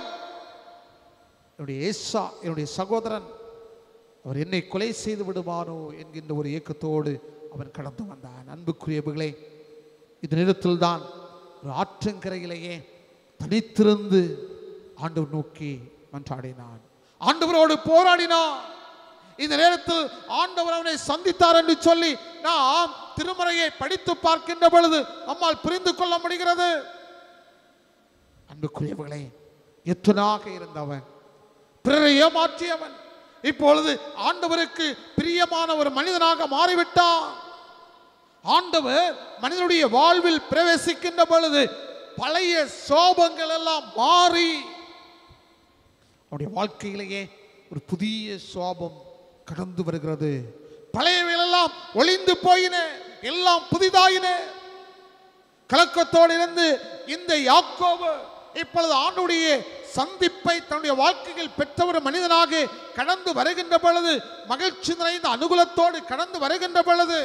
என்னுடைய ஏசா என்னுடைய சகோதரன் அவர் என்னை கொலை செய்து விடுவானோ என்கின்ற ஒரு ஏக்கத்தோடு அவன் கடந்து வந்தான். அன்புக்குரியவர்களே, இந்த நேரத்தில் தான் ஒரு ஆற்றங்கரையிலேயே தனித்திருந்து ஆண்டவர் நோக்கி மன்றாடினான், ஆண்டவரோடு போராடினான். இந்த நேரத்தில் ஆண்டவர் அவனை சந்தித்தார் என்று சொல்லி நாம் திருமறையை படித்து பார்க்கின்ற பொழுது நம்மால் புரிந்து கொள்ள முடிகிறது. அன்புக்குரியவர்களே, எத்தனாக இருந்தவன், பிறரை ஏமாற்றியவன், இப்பொழுது ஆண்டவருக்கு பிரியமான ஒரு மனிதனாக மாறிவிட்டான். ஆண்டவர் மனிதனுடைய வாழ்வில் பிரவேசிக்கின்ற பொழுது பழைய சோபங்கள் எல்லாம் மாறி அவருடைய வாழ்க்கையிலேயே ஒரு புதிய சோபம் கடந்து வருகிறது. பழையவைகளெல்லாம் ஒளிந்து போயின, எல்லாம் புதிதாயின. கலக்கத்தோடு இருந்து இந்த யாக்கோபு இப்பொழுது ஆண்டவருடைய சந்திப்பை தன்னுடைய வாழ்க்கையில் பெற்ற ஒரு மனிதனாக கடந்து வருகின்ற பொழுது, மகிழ்ச்சி நிறைந்த அனுகூலத்தோடு கடந்து வருகின்ற பொழுது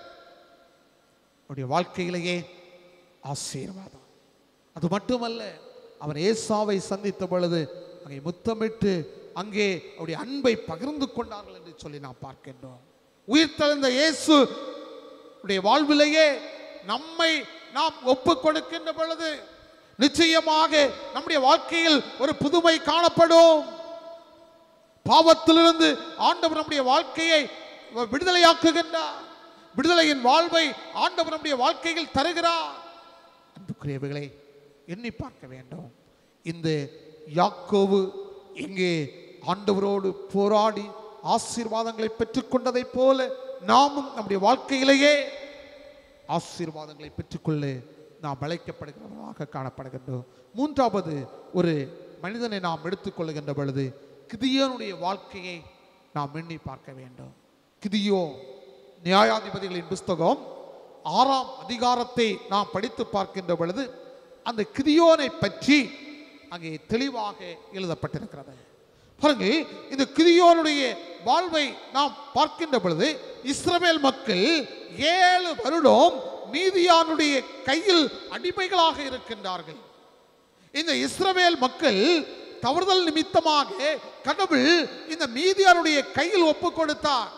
அவருடைய வாழ்க்கையிலேயே ஆசீர்வாதம். அது மட்டுமல்ல, அவன் ஏசாவை சந்தித்த பொழுது அங்கே முத்தமிட்டு அங்கே அவருடைய அன்பை பகிர்ந்து கொண்டார்கள் என்று சொல்லி நாம் பார்க்கின்றோம். உயிர்த்தெழுந்த இயேசு உடைய வாழ்விலேயே நம்மை நாம் ஒப்புக் கொடுக்கின்ற பொழுது நிச்சயமாக நம்முடைய வாழ்க்கையில் ஒரு புதுமை காணப்படும். பாவத்திலிருந்து ஆண்டவர் நம்முடைய வாழ்க்கையை விடுதலையாக்குகின்றார். விடுதலையின் வாழ்வை ஆண்டவர் நம்முடைய வாழ்க்கையில் தருகிறார். அன்புக்குரியவர்களே, எண்ணி பார்க்க வேண்டும். இந்த யாக்கோபு இங்கே ஆண்டவரோடு போராடி ஆசீர்வாதங்களை பெற்றுக்கொண்டதை போல நாமும் நம்முடைய வாழ்க்கையிலேயே ஆசீர்வாதங்களை பெற்றுக்கொள்ள நாம் அழைக்கப்படுகிறவர்களாக காணப்படுகின்றோம். மூன்றாவது ஒரு மனிதனை நாம் எடுத்துக்கொள்ளுகின்ற பொழுது கிதியோனுடைய வாழ்க்கையை நாம் எண்ணி பார்க்க வேண்டும். கிதியோ நியாயாதிபதிகளின் புஸ்தகம் 6ஆம் அதிகாரத்தை நாம் படித்து பார்க்கின்ற பொழுது அந்த கிதியோனை பற்றி அங்கே தெளிவாக எழுதப்பட்டிருக்கிறது. பாருங்க, இந்த கிதியோனுடைய வாழ்வை நாம் பார்க்கின்ற பொழுது இஸ்ரவேல் மக்கள் 7 வருடம் மீதியானுடைய கையில் அடிமைகளாக இருக்கின்றார்கள். இந்த இஸ்ரவேல் மக்கள் தவறுதல் நிமித்தமாக கடவுள் இந்த மீதியானுடைய கையில் ஒப்பு கொடுத்தார்.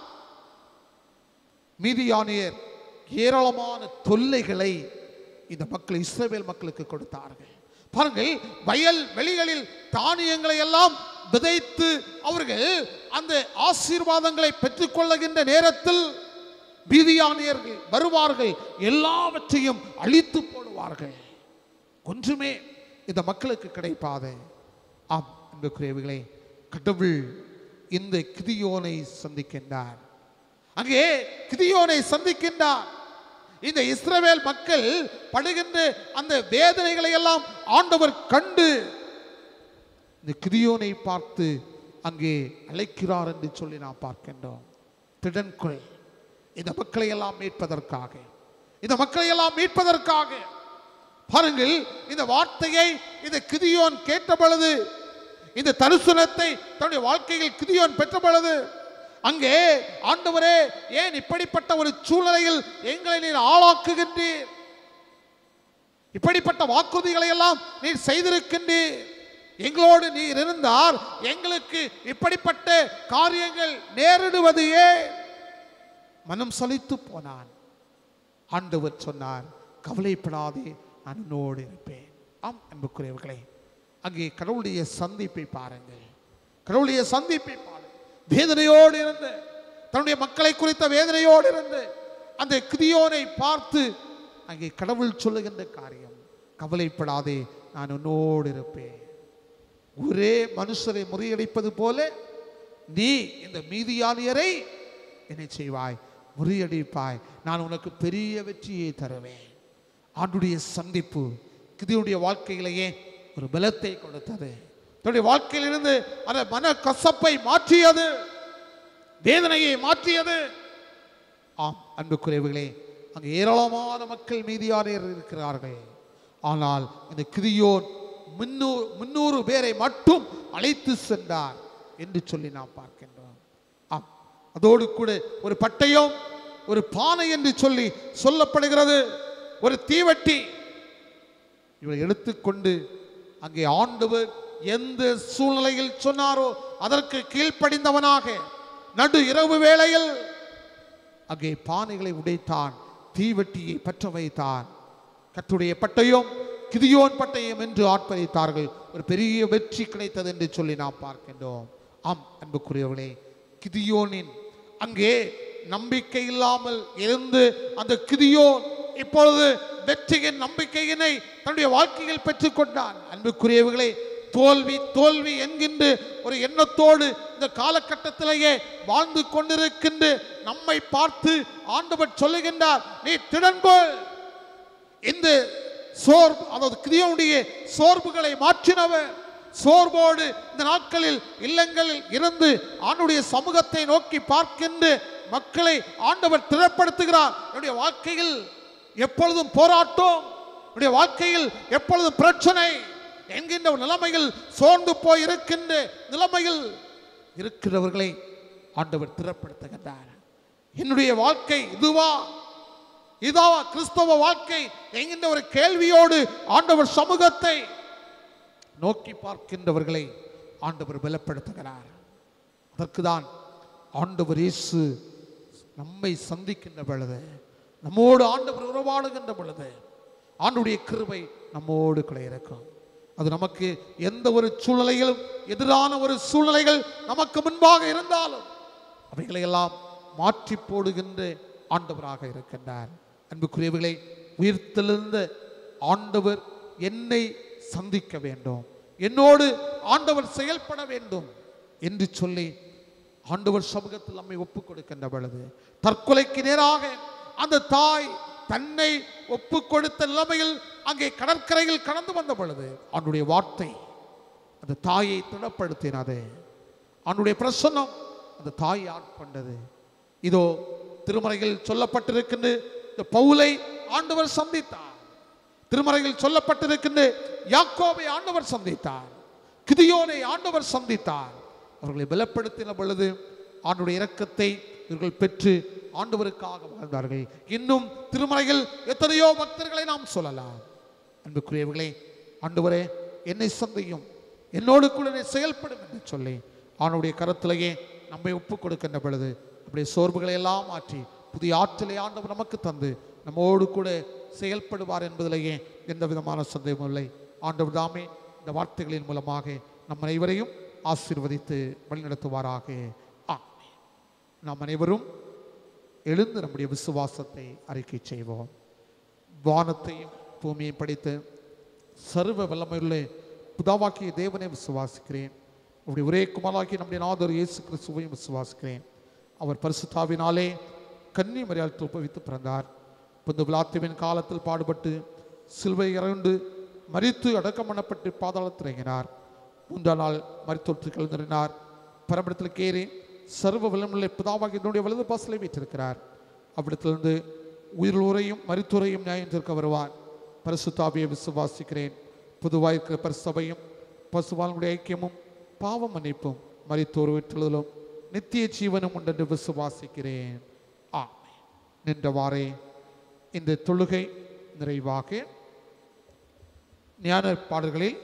மீதியானியர் ஏராளமான தொல்லைகளை இந்த மக்கள் இஸ்ரவேல் மக்களுக்கு கொடுத்தார்கள். பாருங்கள், வயல் வெளிகளில் தானியங்களை எல்லாம் விதைத்து அவர்கள் அந்த ஆசீர்வாதங்களை பெற்றுக்கொள்ளுகின்ற நேரத்தில் மீதியானியர்கள் வருவார்கள், எல்லாவற்றையும் அழித்து போடுவார்கள். ஒன்றுமே இந்த மக்களுக்கு கிடைப்பாது. ஆம் அன்புக்குரியவர்களே, கடவுள் இந்த கிதியோனை சந்திக்கின்றார். அங்கே கிதியோனை சந்திக்கின்றார். இந்த இஸ்ரவேல் மக்கள் படுகின்ற அந்த வேதனைகளை எல்லாம் ஆண்டவர் கண்டு இந்த கிதியோனை பார்த்து அங்கே அழைக்கிறார் என்று சொல்லி நாம் பார்க்கின்றோம். திடன்கொள், இந்த மக்களை எல்லாம் மீட்பதற்காக, இந்த மக்களை எல்லாம் மீட்பதற்காக. பாருங்கள், இந்த வார்த்தையை இந்த கிதியோன் கேட்ட பொழுது, இந்த தரிசனத்தை தன்னுடைய வாழ்க்கையில் கிதியோன் பெற்ற பொழுது, அங்கே ஆண்டவரே, ஏன் இப்படிப்பட்ட ஒரு சூழ்நிலையில் எங்களை நீர் ஆளாக்குகின்றீர்? இப்படிப்பட்ட வாக்குறுதிகளை எல்லாம் நீர் செய்திருக்கின்றீர். எங்களோடு நீர் இருந்தார், எங்களுக்கு இப்படிப்பட்ட காரியங்கள் நேரிடுவது ஏன்? மனம் சலித்து போனான். ஆண்டவர் சொன்னார், கவலைப்படாதே, நான் உன்னோடு இருப்பேன். ஆம் அன்புக்குரியவர்களே, அங்கே கடவுளுடைய சந்திப்பை பாருங்கள். கடவுளுடைய சந்திப்பை பாருங்கள். வேதனையோடு இருந்து, தன்னுடைய மக்களை குறித்த வேதனையோடு இருந்து அந்த கிதியோனை பார்த்து அங்கே கடவுள் சொல்லுகின்ற காரியம், கவலைப்படாதே, நான் உன்னோடு இருப்பேன். ஒரே மனுஷரை முறியடிப்பது போல நீ இந்த மீதியானியரை என்ன செய்வாய்? முறியடிப்பாய். நான் உனக்கு பெரிய வெற்றியை தருவேன். ஆண்டுடைய சந்திப்பு கிதியோனுடைய வாழ்க்கையிலேயே ஒரு பலத்தை கொடுத்தது. தன்னுடைய வாழ்க்கையிலிருந்து அந்த மன கசப்பை மாற்றியது, வேதனையை மாற்றியது. ஆம் அன்புக்குரியவர்களே, அங்கே ஏராளமான மக்கள் மீதியானியர் இருக்கிறார்கள். ஆனால் இந்த கிதியோன் 300 பேரை மட்டும் அழைத்து சென்றார் என்று சொல்லி நாம் பார்க்கின்றோம். ஆம், அதோடு கூட ஒரு பட்டயம், ஒரு பானை என்று சொல்லி சொல்லப்படுகிறது, ஒரு தீவட்டி இவரை எடுத்துக்கொண்டு அங்கே ஆண்டவர் எந்த சூழ்நிலையில் சொன்னாரோ அதற்கு கீழ்ப்படிந்தவனாக நடு இரவு வேளையில் அங்கே பானைகளை உடைத்தான், தீவட்டியை பற்ற வைத்தான். கர்த்தருடைய பட்டயம், கிதியோன் பட்டயம் என்று ஆர்ப்பரித்தார்கள். ஒரு பெரிய வெற்றி கிடைத்தது என்று சொல்லி நாம் பார்க்கின்றோம். ஆம் அன்புக்குரியவர்களே, கிதியோனின் அங்கே நம்பிக்கை இல்லாமல் இருந்து அந்த கிதியோன் இப்பொழுது வெற்றியின் நம்பிக்கையினை தன்னுடைய வாழ்க்கையில் பெற்றுக்கொண்டான். அன்புக்குரியவர்களே, தோல்வி தோல்வி என்கின்ற ஒரு எண்ணத்தோடு இந்த காலகட்டத்திலேயே வாழ்ந்து கொண்டிருக்கின்ற நம்மை பார்த்து ஆண்டவர் சொல்லுகின்றார், நீ திடன்கொள். இந்த சோர்வு, அதாவது கிதியோனுடைய சோர்வுகளை மாற்றினவர், சோர்வோடு இந்த நாட்களில் இல்லங்களில் இருந்து ஆண்டுடைய சமூகத்தை நோக்கி பார்க்கின்ற மக்களை ஆண்டவர் திடப்படுத்துகிறார். என்னுடைய வாழ்க்கையில் எப்பொழுதும் போராட்டம், என்னுடைய வாழ்க்கையில் எப்பொழுதும் பிரச்சனை என்கின்ற நிலைமையில் சோர்ந்து போய் இருக்கின்ற நிலைமையில் இருக்கிறவர்களை ஆண்டவர் திடப்படுத்துகின்றார். என்னுடைய வாழ்க்கை இதுவா, இதாவா கிறிஸ்தவ வாழ்க்கை என்கின்ற ஒரு கேள்வியோடு ஆண்டவர் சமூகத்தை நோக்கி பார்க்கின்றவர்களை ஆண்டவர் பலப்படுத்துகிறார். அதற்கு தான் ஆண்டவர் இயேசு நம்மை சந்திக்கின்ற பொழுது, நம்மோடு ஆண்டவர் உறவாடுகின்ற பொழுது ஆண்டவருடைய கிருபை நம்மோடு கூட இருக்கும். அது நமக்கு எந்த ஒரு சூழ்நிலையிலும், எதிரான ஒரு சூழ்நிலைகள் நமக்கு முன்பாக இருந்தாலும் அவைகளை எல்லாம் மாற்றி போடுகின்ற ஆண்டவராக இருக்கின்றார். அன்புக்குரியவர்களை, உயிர்த்தெழுந்த ஆண்டவர் என்னை சந்திக்க வேண்டும், என்னோடு ஆண்டவர் செயல்பட வேண்டும் என்று சொல்லி ஆண்டவர் சமூகத்தில் நம்மை ஒப்புக் கொடுக்கின்ற பொழுது, தற்கொலைக்கு நேராக அந்த தாய் தன்னை ஒப்புக் கொடுத்த நிலைமையில் அங்கே கடற்கரையில் கடந்து வந்த பொழுது அவனுடைய வார்த்தை அந்த தாயை திடப்படுத்தினது. அவனுடைய பிரசன்னம் அந்த தாயை ஆட்கொண்டது. இதோ திருமறையில் சொல்லப்பட்டிருக்கின்ற இந்த பவுலை ஆண்டவர் சந்தித்தார். திருமறையில் சொல்லப்பட்டிருக்கின்ற யாக்கோபை ஆண்டவர் சந்தித்தார். கிதியோனை ஆண்டவர் சந்தித்தார். அவர்களை பலப்படுத்தின பொழுது ஆண்டவருடைய இரக்கத்தை இவர்கள் பெற்று ஆண்டவருக்காக வாழ்ந்தார்கள். இன்னும் திருமறையில் எத்தனையோ பக்தர்களை நாம் சொல்லலாம். அன்புக்குரியவர்களே, ஆண்டவரே என்னை சந்தியும், என்னோடு கூட செயல்படும் என்று சொல்லி ஆண்டவருடைய கரத்திலேயே நம்மை ஒப்புக் கொடுக்கின்ற பொழுது அப்படியே சோர்வுகளை எல்லாம் மாற்றி புதிய ஆற்றலை ஆண்டவர் நமக்கு தந்து நம்மோடு கூட செயல்படுவார் என்பதிலேயே எந்த விதமான சந்தேகமும் இல்லை. ஆண்டவர் தாமே இந்த வார்த்தைகளின் மூலமாக நம் அனைவரையும் ஆசீர்வதித்து வழிநடத்துவாராக. ஆமென். நாம் அனைவரும் எழுந்து நம்முடைய விசுவாசத்தை அறிக்கை செய்வோம். வானத்தையும் பூமியையும் படைத்த சர்வ வல்லமையுள்ள பிதாவாகிய தேவனை விசுவாசிக்கிறேன். அவருடைய ஒரே குமாரனாகிய நம்முடைய நாதர் இயேசு கிறிஸ்துவையும் விசுவாசிக்கிறேன். அவர் பரிசுத்தாவினாலே கன்னி மரியாள் உற்பவித்து பிறந்தார். புந்த விளாத்துவின் காலத்தில் பாடுபட்டு சிலுவை இறந்து மரித்து அடக்கம் பண்ணப்பட்டு பாதாளத்தில் இறங்கினார். 3ஆம் நாள் மரித்தோற்று எழுந்தினார். பரமஇடத்தில் கேறி சர்வ வல்லமையுள்ள பிதாவாகிய என்னுடைய வலது பாசலை வீற்றிருக்கிறார். அவ்விடத்திலிருந்து உயிரோரையும் மரித்தோரையும் நியாயம் தீர்க்க வருவார். பரிசுத்தாவியை விசுவாசிக்கிறேன். பொதுவாயிருக்கிற பரிசபையும் பசுவாளுடைய ஐக்கியமும் பாவ மன்னிப்பும் மரித்தோர் வீட்டிலும் நித்திய ஜீவனும் உண்டென்று விசுவாசிக்கிறேன். ஆமென். நின்றவாறே இந்த தொழுகை நிறைவாக ஞான பாடல்களில்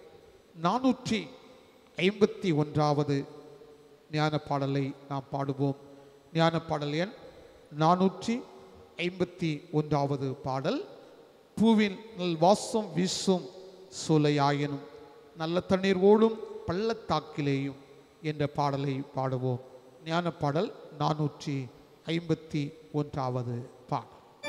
451வது ஞான பாடலை நாம் பாடுவோம். ஞான பாடல் எண் 451வது பாடல். பூவின் நல் வாசம் வீசும் சோலையாயினும் நல்ல தண்ணீர் ஓடும் பள்ளத்தாக்கிலேயும் என்ற பாடலை பாடுவோம். ஞான பாடல் 451வது பாடல்.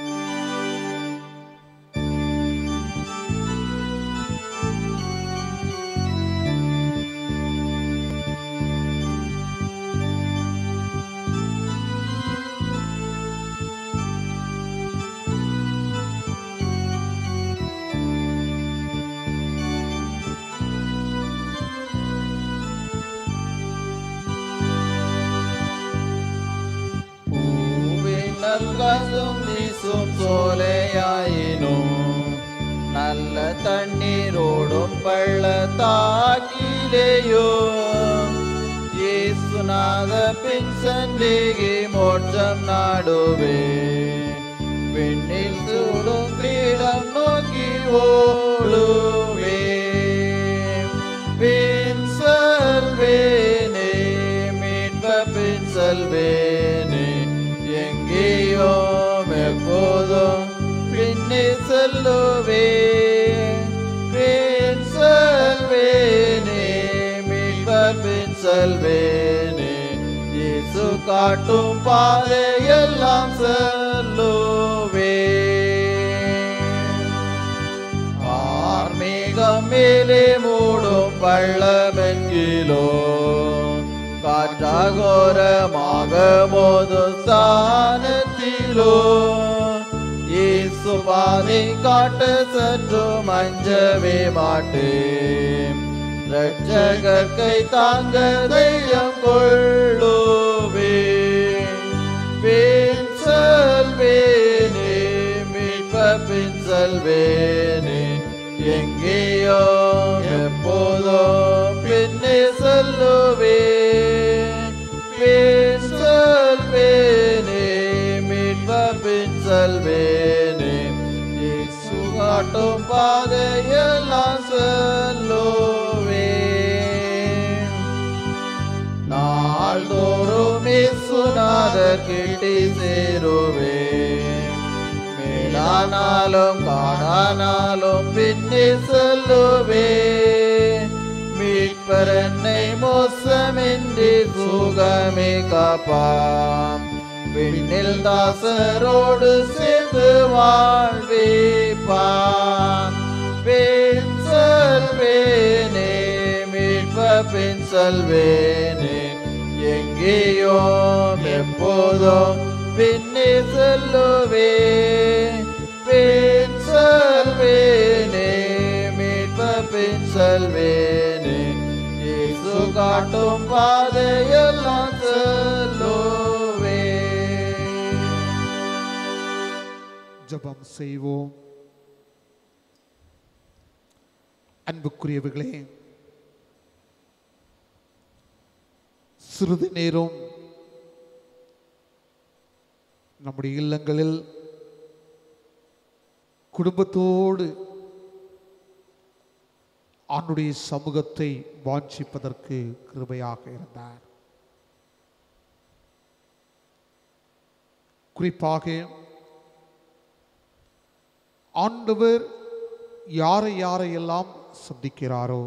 நல்காசும் வீசும் சோலையாயினும் நல்ல தண்ணீரோடும் பள்ளத்தாக்கிலேயும் இயேசுநாத பின் சென்றேகி மோட்சம் நாடுவே. விண்ணில் சூடும் கிரீடம் நோக்கி ஓடுவே. பின் செல்வேனே மீட்ப பின் செல்வேனே எங்கேயோம் எப்போதும் பின்னே செல்லுவே. பின் செல்வேனே மீட்ப பின் செல்வேனே இயேசு காட்டும் பாதையெல்லாம் செல்லுவே. ஆர்மேகம் மேலே மூடும் பள்ளமென்கிலோ காற்றாகோரமாக மோதும் ஸ்தானத்திலோ இயேசு பாதை காட்ட சற்று மஞ்சவே மாட்டேன். இரட்சகர் கை தாங்க தைரியம் கொள்ளுவே. பின் செல்வேனே மீட்ப பின் செல்வேனே எங்கேயோ எப்போதோ பின்னே செல்லுவே. பின் செல்வேனே மீட்ப பின் செல்வேனே இயேசு காட்டும் பாதையெல்லாம் செல்லுவே. நாள்தோறும் இயேசுநாதர் கிட்டி சேருவே. மேலானாலும் காணானாலும் பின்னே செல்லுவே. மீட்பர் என்னை மோசமின்றி சுகமே காப்பாம். விண்ணில் தாசரோடு சேர்ந்து வாழ்விப்பான். பின் செல்வேனே மீட்ப பின் செல்வேனே எங்கேயோ எப்போதோ பின்னே செல்லுவே. பின் செல்வேனே மீட்ப பின் செல்வேனே இயேசு காட்டும் பாதையெல்லாம் செல்லுவே. ஜெபம் செய்வோம். அன்புக்குரியவர்களே, சிறிது நேரம் நம்முடைய இல்லங்களில் குடும்பத்தோடு ஆண்டுடைய சமூகத்தை வாஞ்சிப்பதற்கு கிருபையாக இருந்தார். குறிப்பாக ஆண்டவர் யாரை யாரையெல்லாம் சந்திக்கிறாரோ,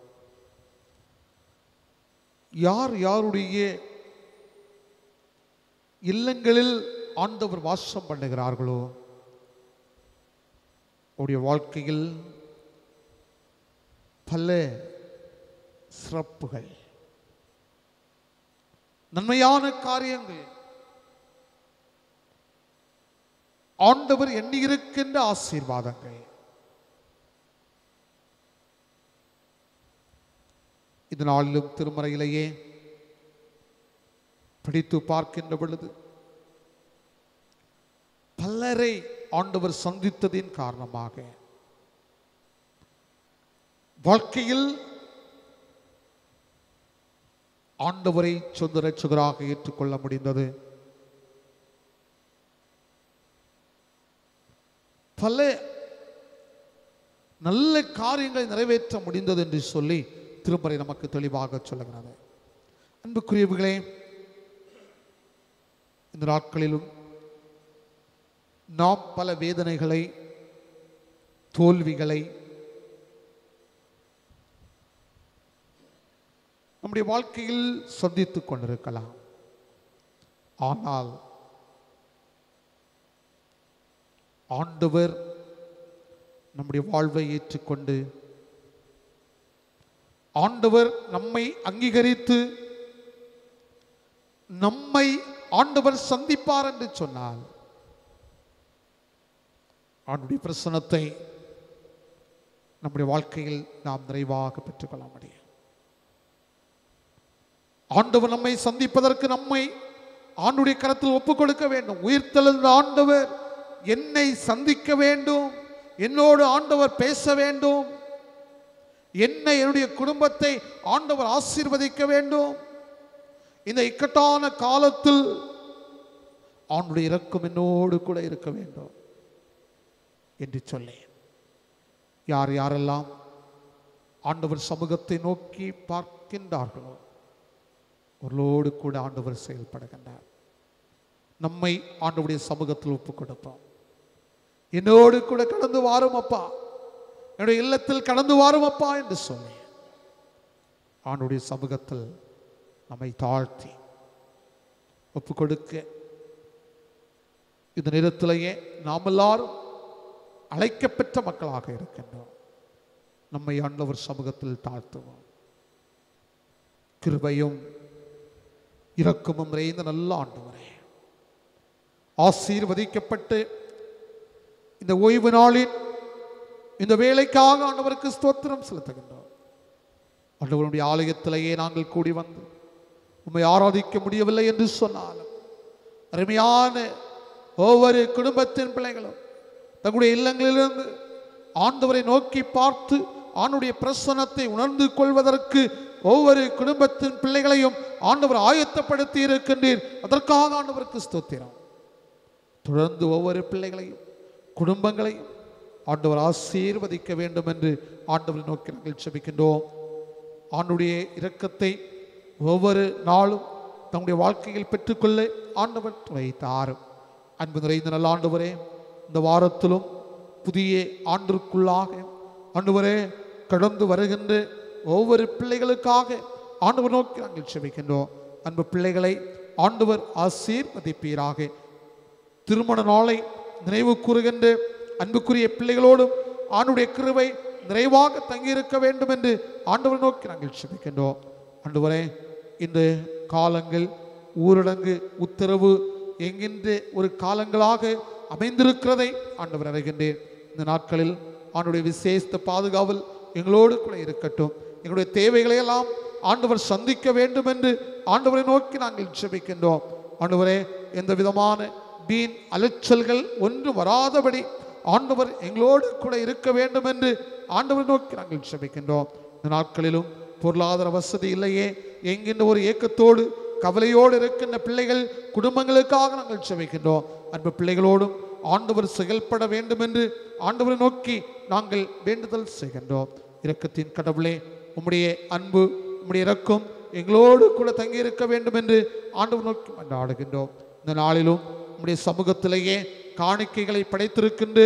யார் யாருடைய இல்லங்களில் ஆண்டவர் வாசம் பண்ணுகிறார்களோ அவருடைய வாழ்க்கையில் பல சிறப்புகள், நன்மையான காரியங்கள், ஆண்டவர் எண்ணியிருக்கின்ற ஆசீர்வாதங்கள் இந்த நாளிலும் திருமறையிலேயே படித்து பார்க்கின்ற பொழுது பலரை ஆண்டவர் சந்தித்ததின் காரணமாக வாழ்க்கையில் ஆண்டவரை சொந்த இரட்சகராக ஏற்றுக்கொள்ள முடிந்தது. பல நல்ல காரியங்களை நிறைவேற்ற முடிந்தது என்று சொல்லி திருமறை நமக்கு தெளிவாக சொல்லுகிறது. அன்புக்குரியவர்களே, இந்த நாட்களிலும் நாம் பல வேதனைகளை, தோல்விகளை நம்முடைய வாழ்க்கையில் சந்தித்துக் கொண்டிருக்கலாம். ஆனால் ஆண்டவர் நம்முடைய வாழ்வை ஏற்றுக்கொண்டு, ஆண்டவர் நம்மை அங்கீகரித்து நம்மை ஆண்டவர் சந்திப்பார் என்று சொன்னால் அவருடைய பிரசன்னத்தை நம்முடைய வாழ்க்கையில் நாம் நிறைவாக பெற்றுக்கொள்ள முடியும். ஆண்டவர் நம்மை சந்திப்பதற்கு நம்மை ஆண்டுடைய கரத்தில் ஒப்புக் கொடுக்க வேண்டும். உயிர்த்தெழுந்த ஆண்டவர் என்னை சந்திக்க வேண்டும், என்னோடு ஆண்டவர் பேச வேண்டும், என்னை, என்னுடைய குடும்பத்தை ஆண்டவர் ஆசீர்வதிக்க வேண்டும். இந்த இக்கட்டான காலத்தில் ஆண்டுடைய இரக்கம் என்னோடு கூட இருக்க வேண்டும் என்று சொல்லி யார் யாரெல்லாம் ஆண்டவர் சமூகத்தை நோக்கி பார்க்கின்றார்களோ அவர்களோடு கூட ஆண்டவர் செயல்படுகின்றார். நம்மை ஆண்டவருடைய சமூகத்தில் ஒப்புக் கொடுப்போம். என்னோடு கூட கடந்து வாரும் அப்பா, என்னுடைய இல்லத்தில் கடந்து வாரும் அப்பா என்று சொல்லி ஆண்டவருடைய சமூகத்தில் நம்மை தாழ்த்தி ஒப்புக் கொடுக்க இந்த நேரத்திலேயே நாம் எல்லாரும் அழைக்கப்பெற்ற மக்களாக இருக்கின்றோம். நம்மை ஆண்டவர் சமூகத்தில் தாழ்த்துவோம். கிருபையும் இரக்கமும் நிறைந்த நல்ல ஆண்டவரே, ஆசீர்வதிக்கப்பட்டு இந்த ஓய்வு நாளின் இந்த வேலைக்காக ஆண்டவருக்கு ஸ்தோத்திரம் செலுத்துகின்றோம். ஆண்டவருடைய ஆலயத்திலேயே நாங்கள் கூடி வந்து உம்மை ஆராதிக்க முடியவில்லை என்று சொன்னாலும் அருமையான ஒவ்வொரு குடும்பத்தின் பிள்ளைகளும் தங்களுடைய இல்லங்களிலிருந்து ஆண்டவரை நோக்கி பார்த்து ஆண்டுடைய பிரசன்னத்தை உணர்ந்து கொள்வதற்கு ஒவ்வொரு குடும்பத்தின் பிள்ளைகளையும் ஆண்டவர் ஆயத்தப்படுத்தி இருக்கின்றீர். அதற்காக ஆண்டவருக்கு ஸ்தோத்திரம். தொடர்ந்து ஒவ்வொரு பிள்ளைகளையும் குடும்பங்களையும் ஆண்டவர் ஆசீர்வதிக்க வேண்டும் என்று ஆண்டவரை நோக்கி நாங்கள் ஜெபிக்கின்றோம். ஆண்டுடைய இரக்கத்தை ஒவ்வொரு நாளும் தம்முடைய வாழ்க்கையில் பெற்றுக்கொள்ள ஆண்டவர் வைத்தார். அன்பு நிறைந்த நல்ல ஆண்டவரே, இந்த வாரத்திலும் புதிய ஆண்டிற்குள்ளாக ஆண்டவரே கடந்து வருகின்ற ஒவ்வொரு பிள்ளைகளுக்காக ஆண்டவர் நோக்கி நாங்கள் ஜெபிக்கின்றோம். அன்பு பிள்ளைகளை ஆண்டவர் ஆசீர்வதிப்பீராக. திருமண நாளை நினைவு கூறுகின்ற அன்புக்குரிய பிள்ளைகளோடும் ஆண்டுடைய கிருபை நிறைவாக தங்கியிருக்க வேண்டும் என்று ஆண்டவர் நோக்கி நாங்கள் ஜெபிக்கின்றோம். ஆண்டவரே, இந்த காலங்கள் ஊரடங்கு உத்தரவு என்கின்ற ஒரு காலங்களாக அமைந்திருக்கிறதை ஆண்டவர் அறிகின்றேன். இந்த நாட்களில் ஆண்டுடைய விசேஷ பாதுகாவல் எங்களோடு கூட இருக்கட்டும். எங்களுடைய தேவைகளை எல்லாம் ஆண்டவர் சந்திக்க வேண்டும் என்று ஆண்டவரை நோக்கி நாங்கள் ஜெபிக்கின்றோம். ஆண்டவரே, எந்த விதமான வீண் அலைச்சல்கள் ஒன்று வராதபடி ஆண்டவர் எங்களோடு கூட இருக்க வேண்டும் என்று ஆண்டவரை நோக்கி நாங்கள் ஜெபிக்கின்றோம். இந்த நாட்களிலும் பொருளாதார வசதி இல்லையே என்கின்ற ஒரு ஏக்கத்தோடு கவலையோடு இருக்கின்ற பிள்ளைகள் குடும்பங்களுக்காக நாங்கள் ஜெபிக்கின்றோம். அன்பு பிள்ளைகளோடும் ஆண்டவர் செயல்பட வேண்டும் என்று ஆண்டவரை நோக்கி நாங்கள் வேண்டுதல் செய்கின்றோம். இரக்கத்தின் கடவுளே, உம்முடைய அன்பு, உம்முடைய இரக்கம் எங்களோடு கூட தங்கியிருக்க வேண்டும் என்று ஆண்டவர் நோக்கி கொண்டாடுகின்றோம். இந்த நாளிலும் உம்முடைய சமூகத்திலேயே காணிக்கைகளை படைத்திருக்கின்ற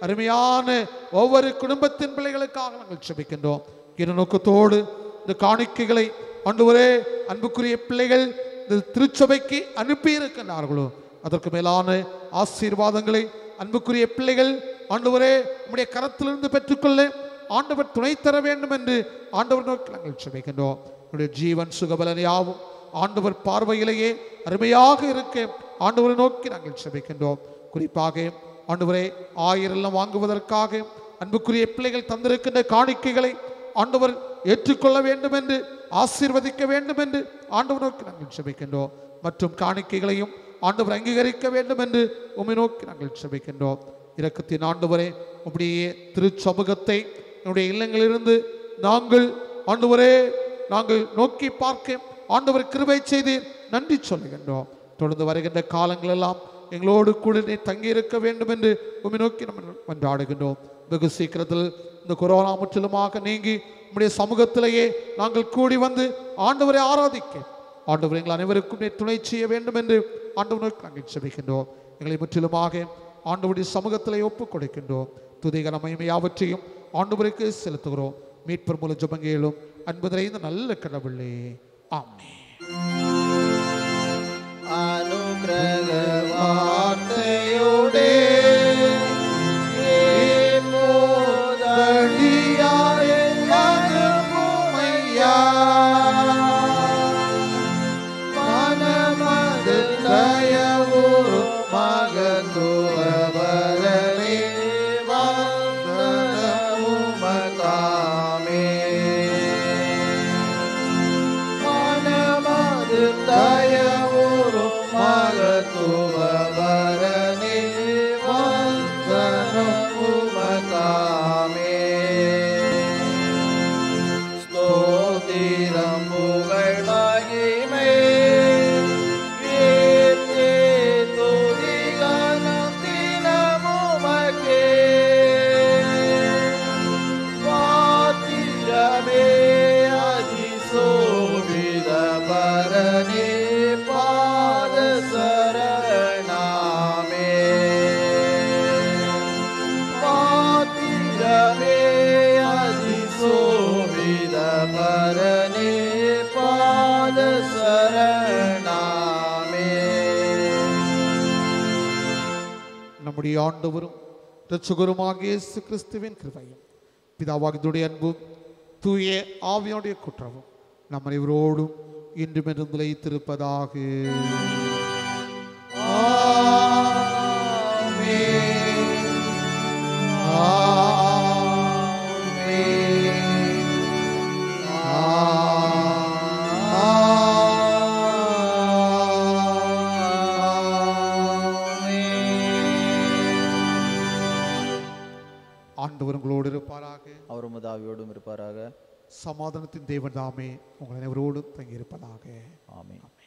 அருமையான ஒவ்வொரு குடும்பத்தின் பிள்ளைகளுக்காக நாங்கள் செபிக்கின்றோம். இந்த நோக்கத்தோடு இந்த காணிக்கைகளை ஆண்டவரே அன்புக்குரிய பிள்ளைகள் இந்த திருச்சபைக்கு அனுப்பி இருக்கின்றார்களோ அதற்கு மேலான ஆசீர்வாதங்களை அன்புக்குரிய பிள்ளைகள் ஆண்டவரே உம்முடைய கரத்திலிருந்து பெற்றுக்கொள்ள ஆண்டவர் துணை தர வேண்டும் என்று ஆண்டவர் நோக்கி நாங்கள் செபிக்கின்றோம். என்னுடைய ஜீவன் சுகபலனையாவும் ஆண்டவர் பார்வையிலேயே அருமையாக இருக்க ஆண்டவரை நோக்கி நாங்கள் செபிக்கின்றோம். குறிப்பாக ஆண்டவரே 1000 வாங்குவதற்காக அன்புக்குரிய பிள்ளைகள் தந்திருக்கின்ற காணிக்கைகளை ஆண்டவர் ஏற்றுக்கொள்ள வேண்டும் என்று ஆசீர்வதிக்க வேண்டும் என்று ஆண்டவர் நோக்கி நாங்கள் செபிக்கின்றோம். மற்றும் காணிக்கைகளையும் ஆண்டவர் அங்கீகரிக்க வேண்டும் என்று உம்மை நோக்கி நாங்கள் செபிக்கின்றோம். இரக்கத்தின் ஆண்டவரே உம்முடைய திருச்சமூகத்தை என்னுடைய இல்லங்களிலிருந்து நாங்கள் ஆண்டவரே நாங்கள் நோக்கி பார்க்க ஆண்டவர் கிருபை செய்து நன்றி சொல்லுகின்றோம். தொடர்ந்து வருகின்ற காலங்களெல்லாம் எங்களோடு கூட தங்கி இருக்க வேண்டும் என்று உம்மை நோக்கி நம்ம மன்றாடுகின்றோம். வெகு சீக்கிரத்தில் இந்த கொரோனா முற்றிலுமாக நீங்கி நம்முடைய சமூகத்திலேயே நாங்கள் கூடி வந்து ஆண்டவரை ஆராதிக்க ஆண்டவர் எங்கள் அனைவருக்கும் துணை செய்ய வேண்டும் என்று ஆண்டவருக்கு நாங்கள் செபிக்கின்றோம். எங்களை முற்றிலுமாக ஆண்டவருடைய சமூகத்திலே ஒப்புக் கொடுக்கின்றோம். துதிகர மகிமை யாவற்றையும் ஆண்டவருக்கு செலுத்துகிறோம். மீட்பர் மூலம் ஜெபங்களும் அன்பு நிறைந்த நல்ல கடவுளே, ஆமென். அனுக்கிரக வார்த்தையோடே மனமது தயவுறு மகத்துவபரனே வந்தனமுமதாமே. மனமது தயவுறு மகத்துவபரனே வந்தனமுமதாமே. ஸ்தோத்திரம் புகழ் மகிமை கீர்த்தி துதி கனம் தினமுமக்கே. பாத்திரமே அதிசோபித பரனே பாத சரணாமே. பாத்திரமே அதிசோபித பரனே பாத சரணாமே. நம்முடைய ஆண்டவரும் இரட்சகருமாகிய இயேசு கிறிஸ்துவின் கிருபையும் பிதாவாகிய அன்பும் தூய ஆவியானுடைய குற்றமும் நம்ம அனைவரோடும் இன்றும் என்றும் நிலைத்திருப்பதாக. ஆண்டவர் உங்களோடு இருப்பாராக. அவர் உமதாவியோடும் இருப்பாராக. சமாதானத்தின் தேவன் தாமே உங்கள் அனைவரோடும் தங்கியிருப்பதாக. ஆமென்.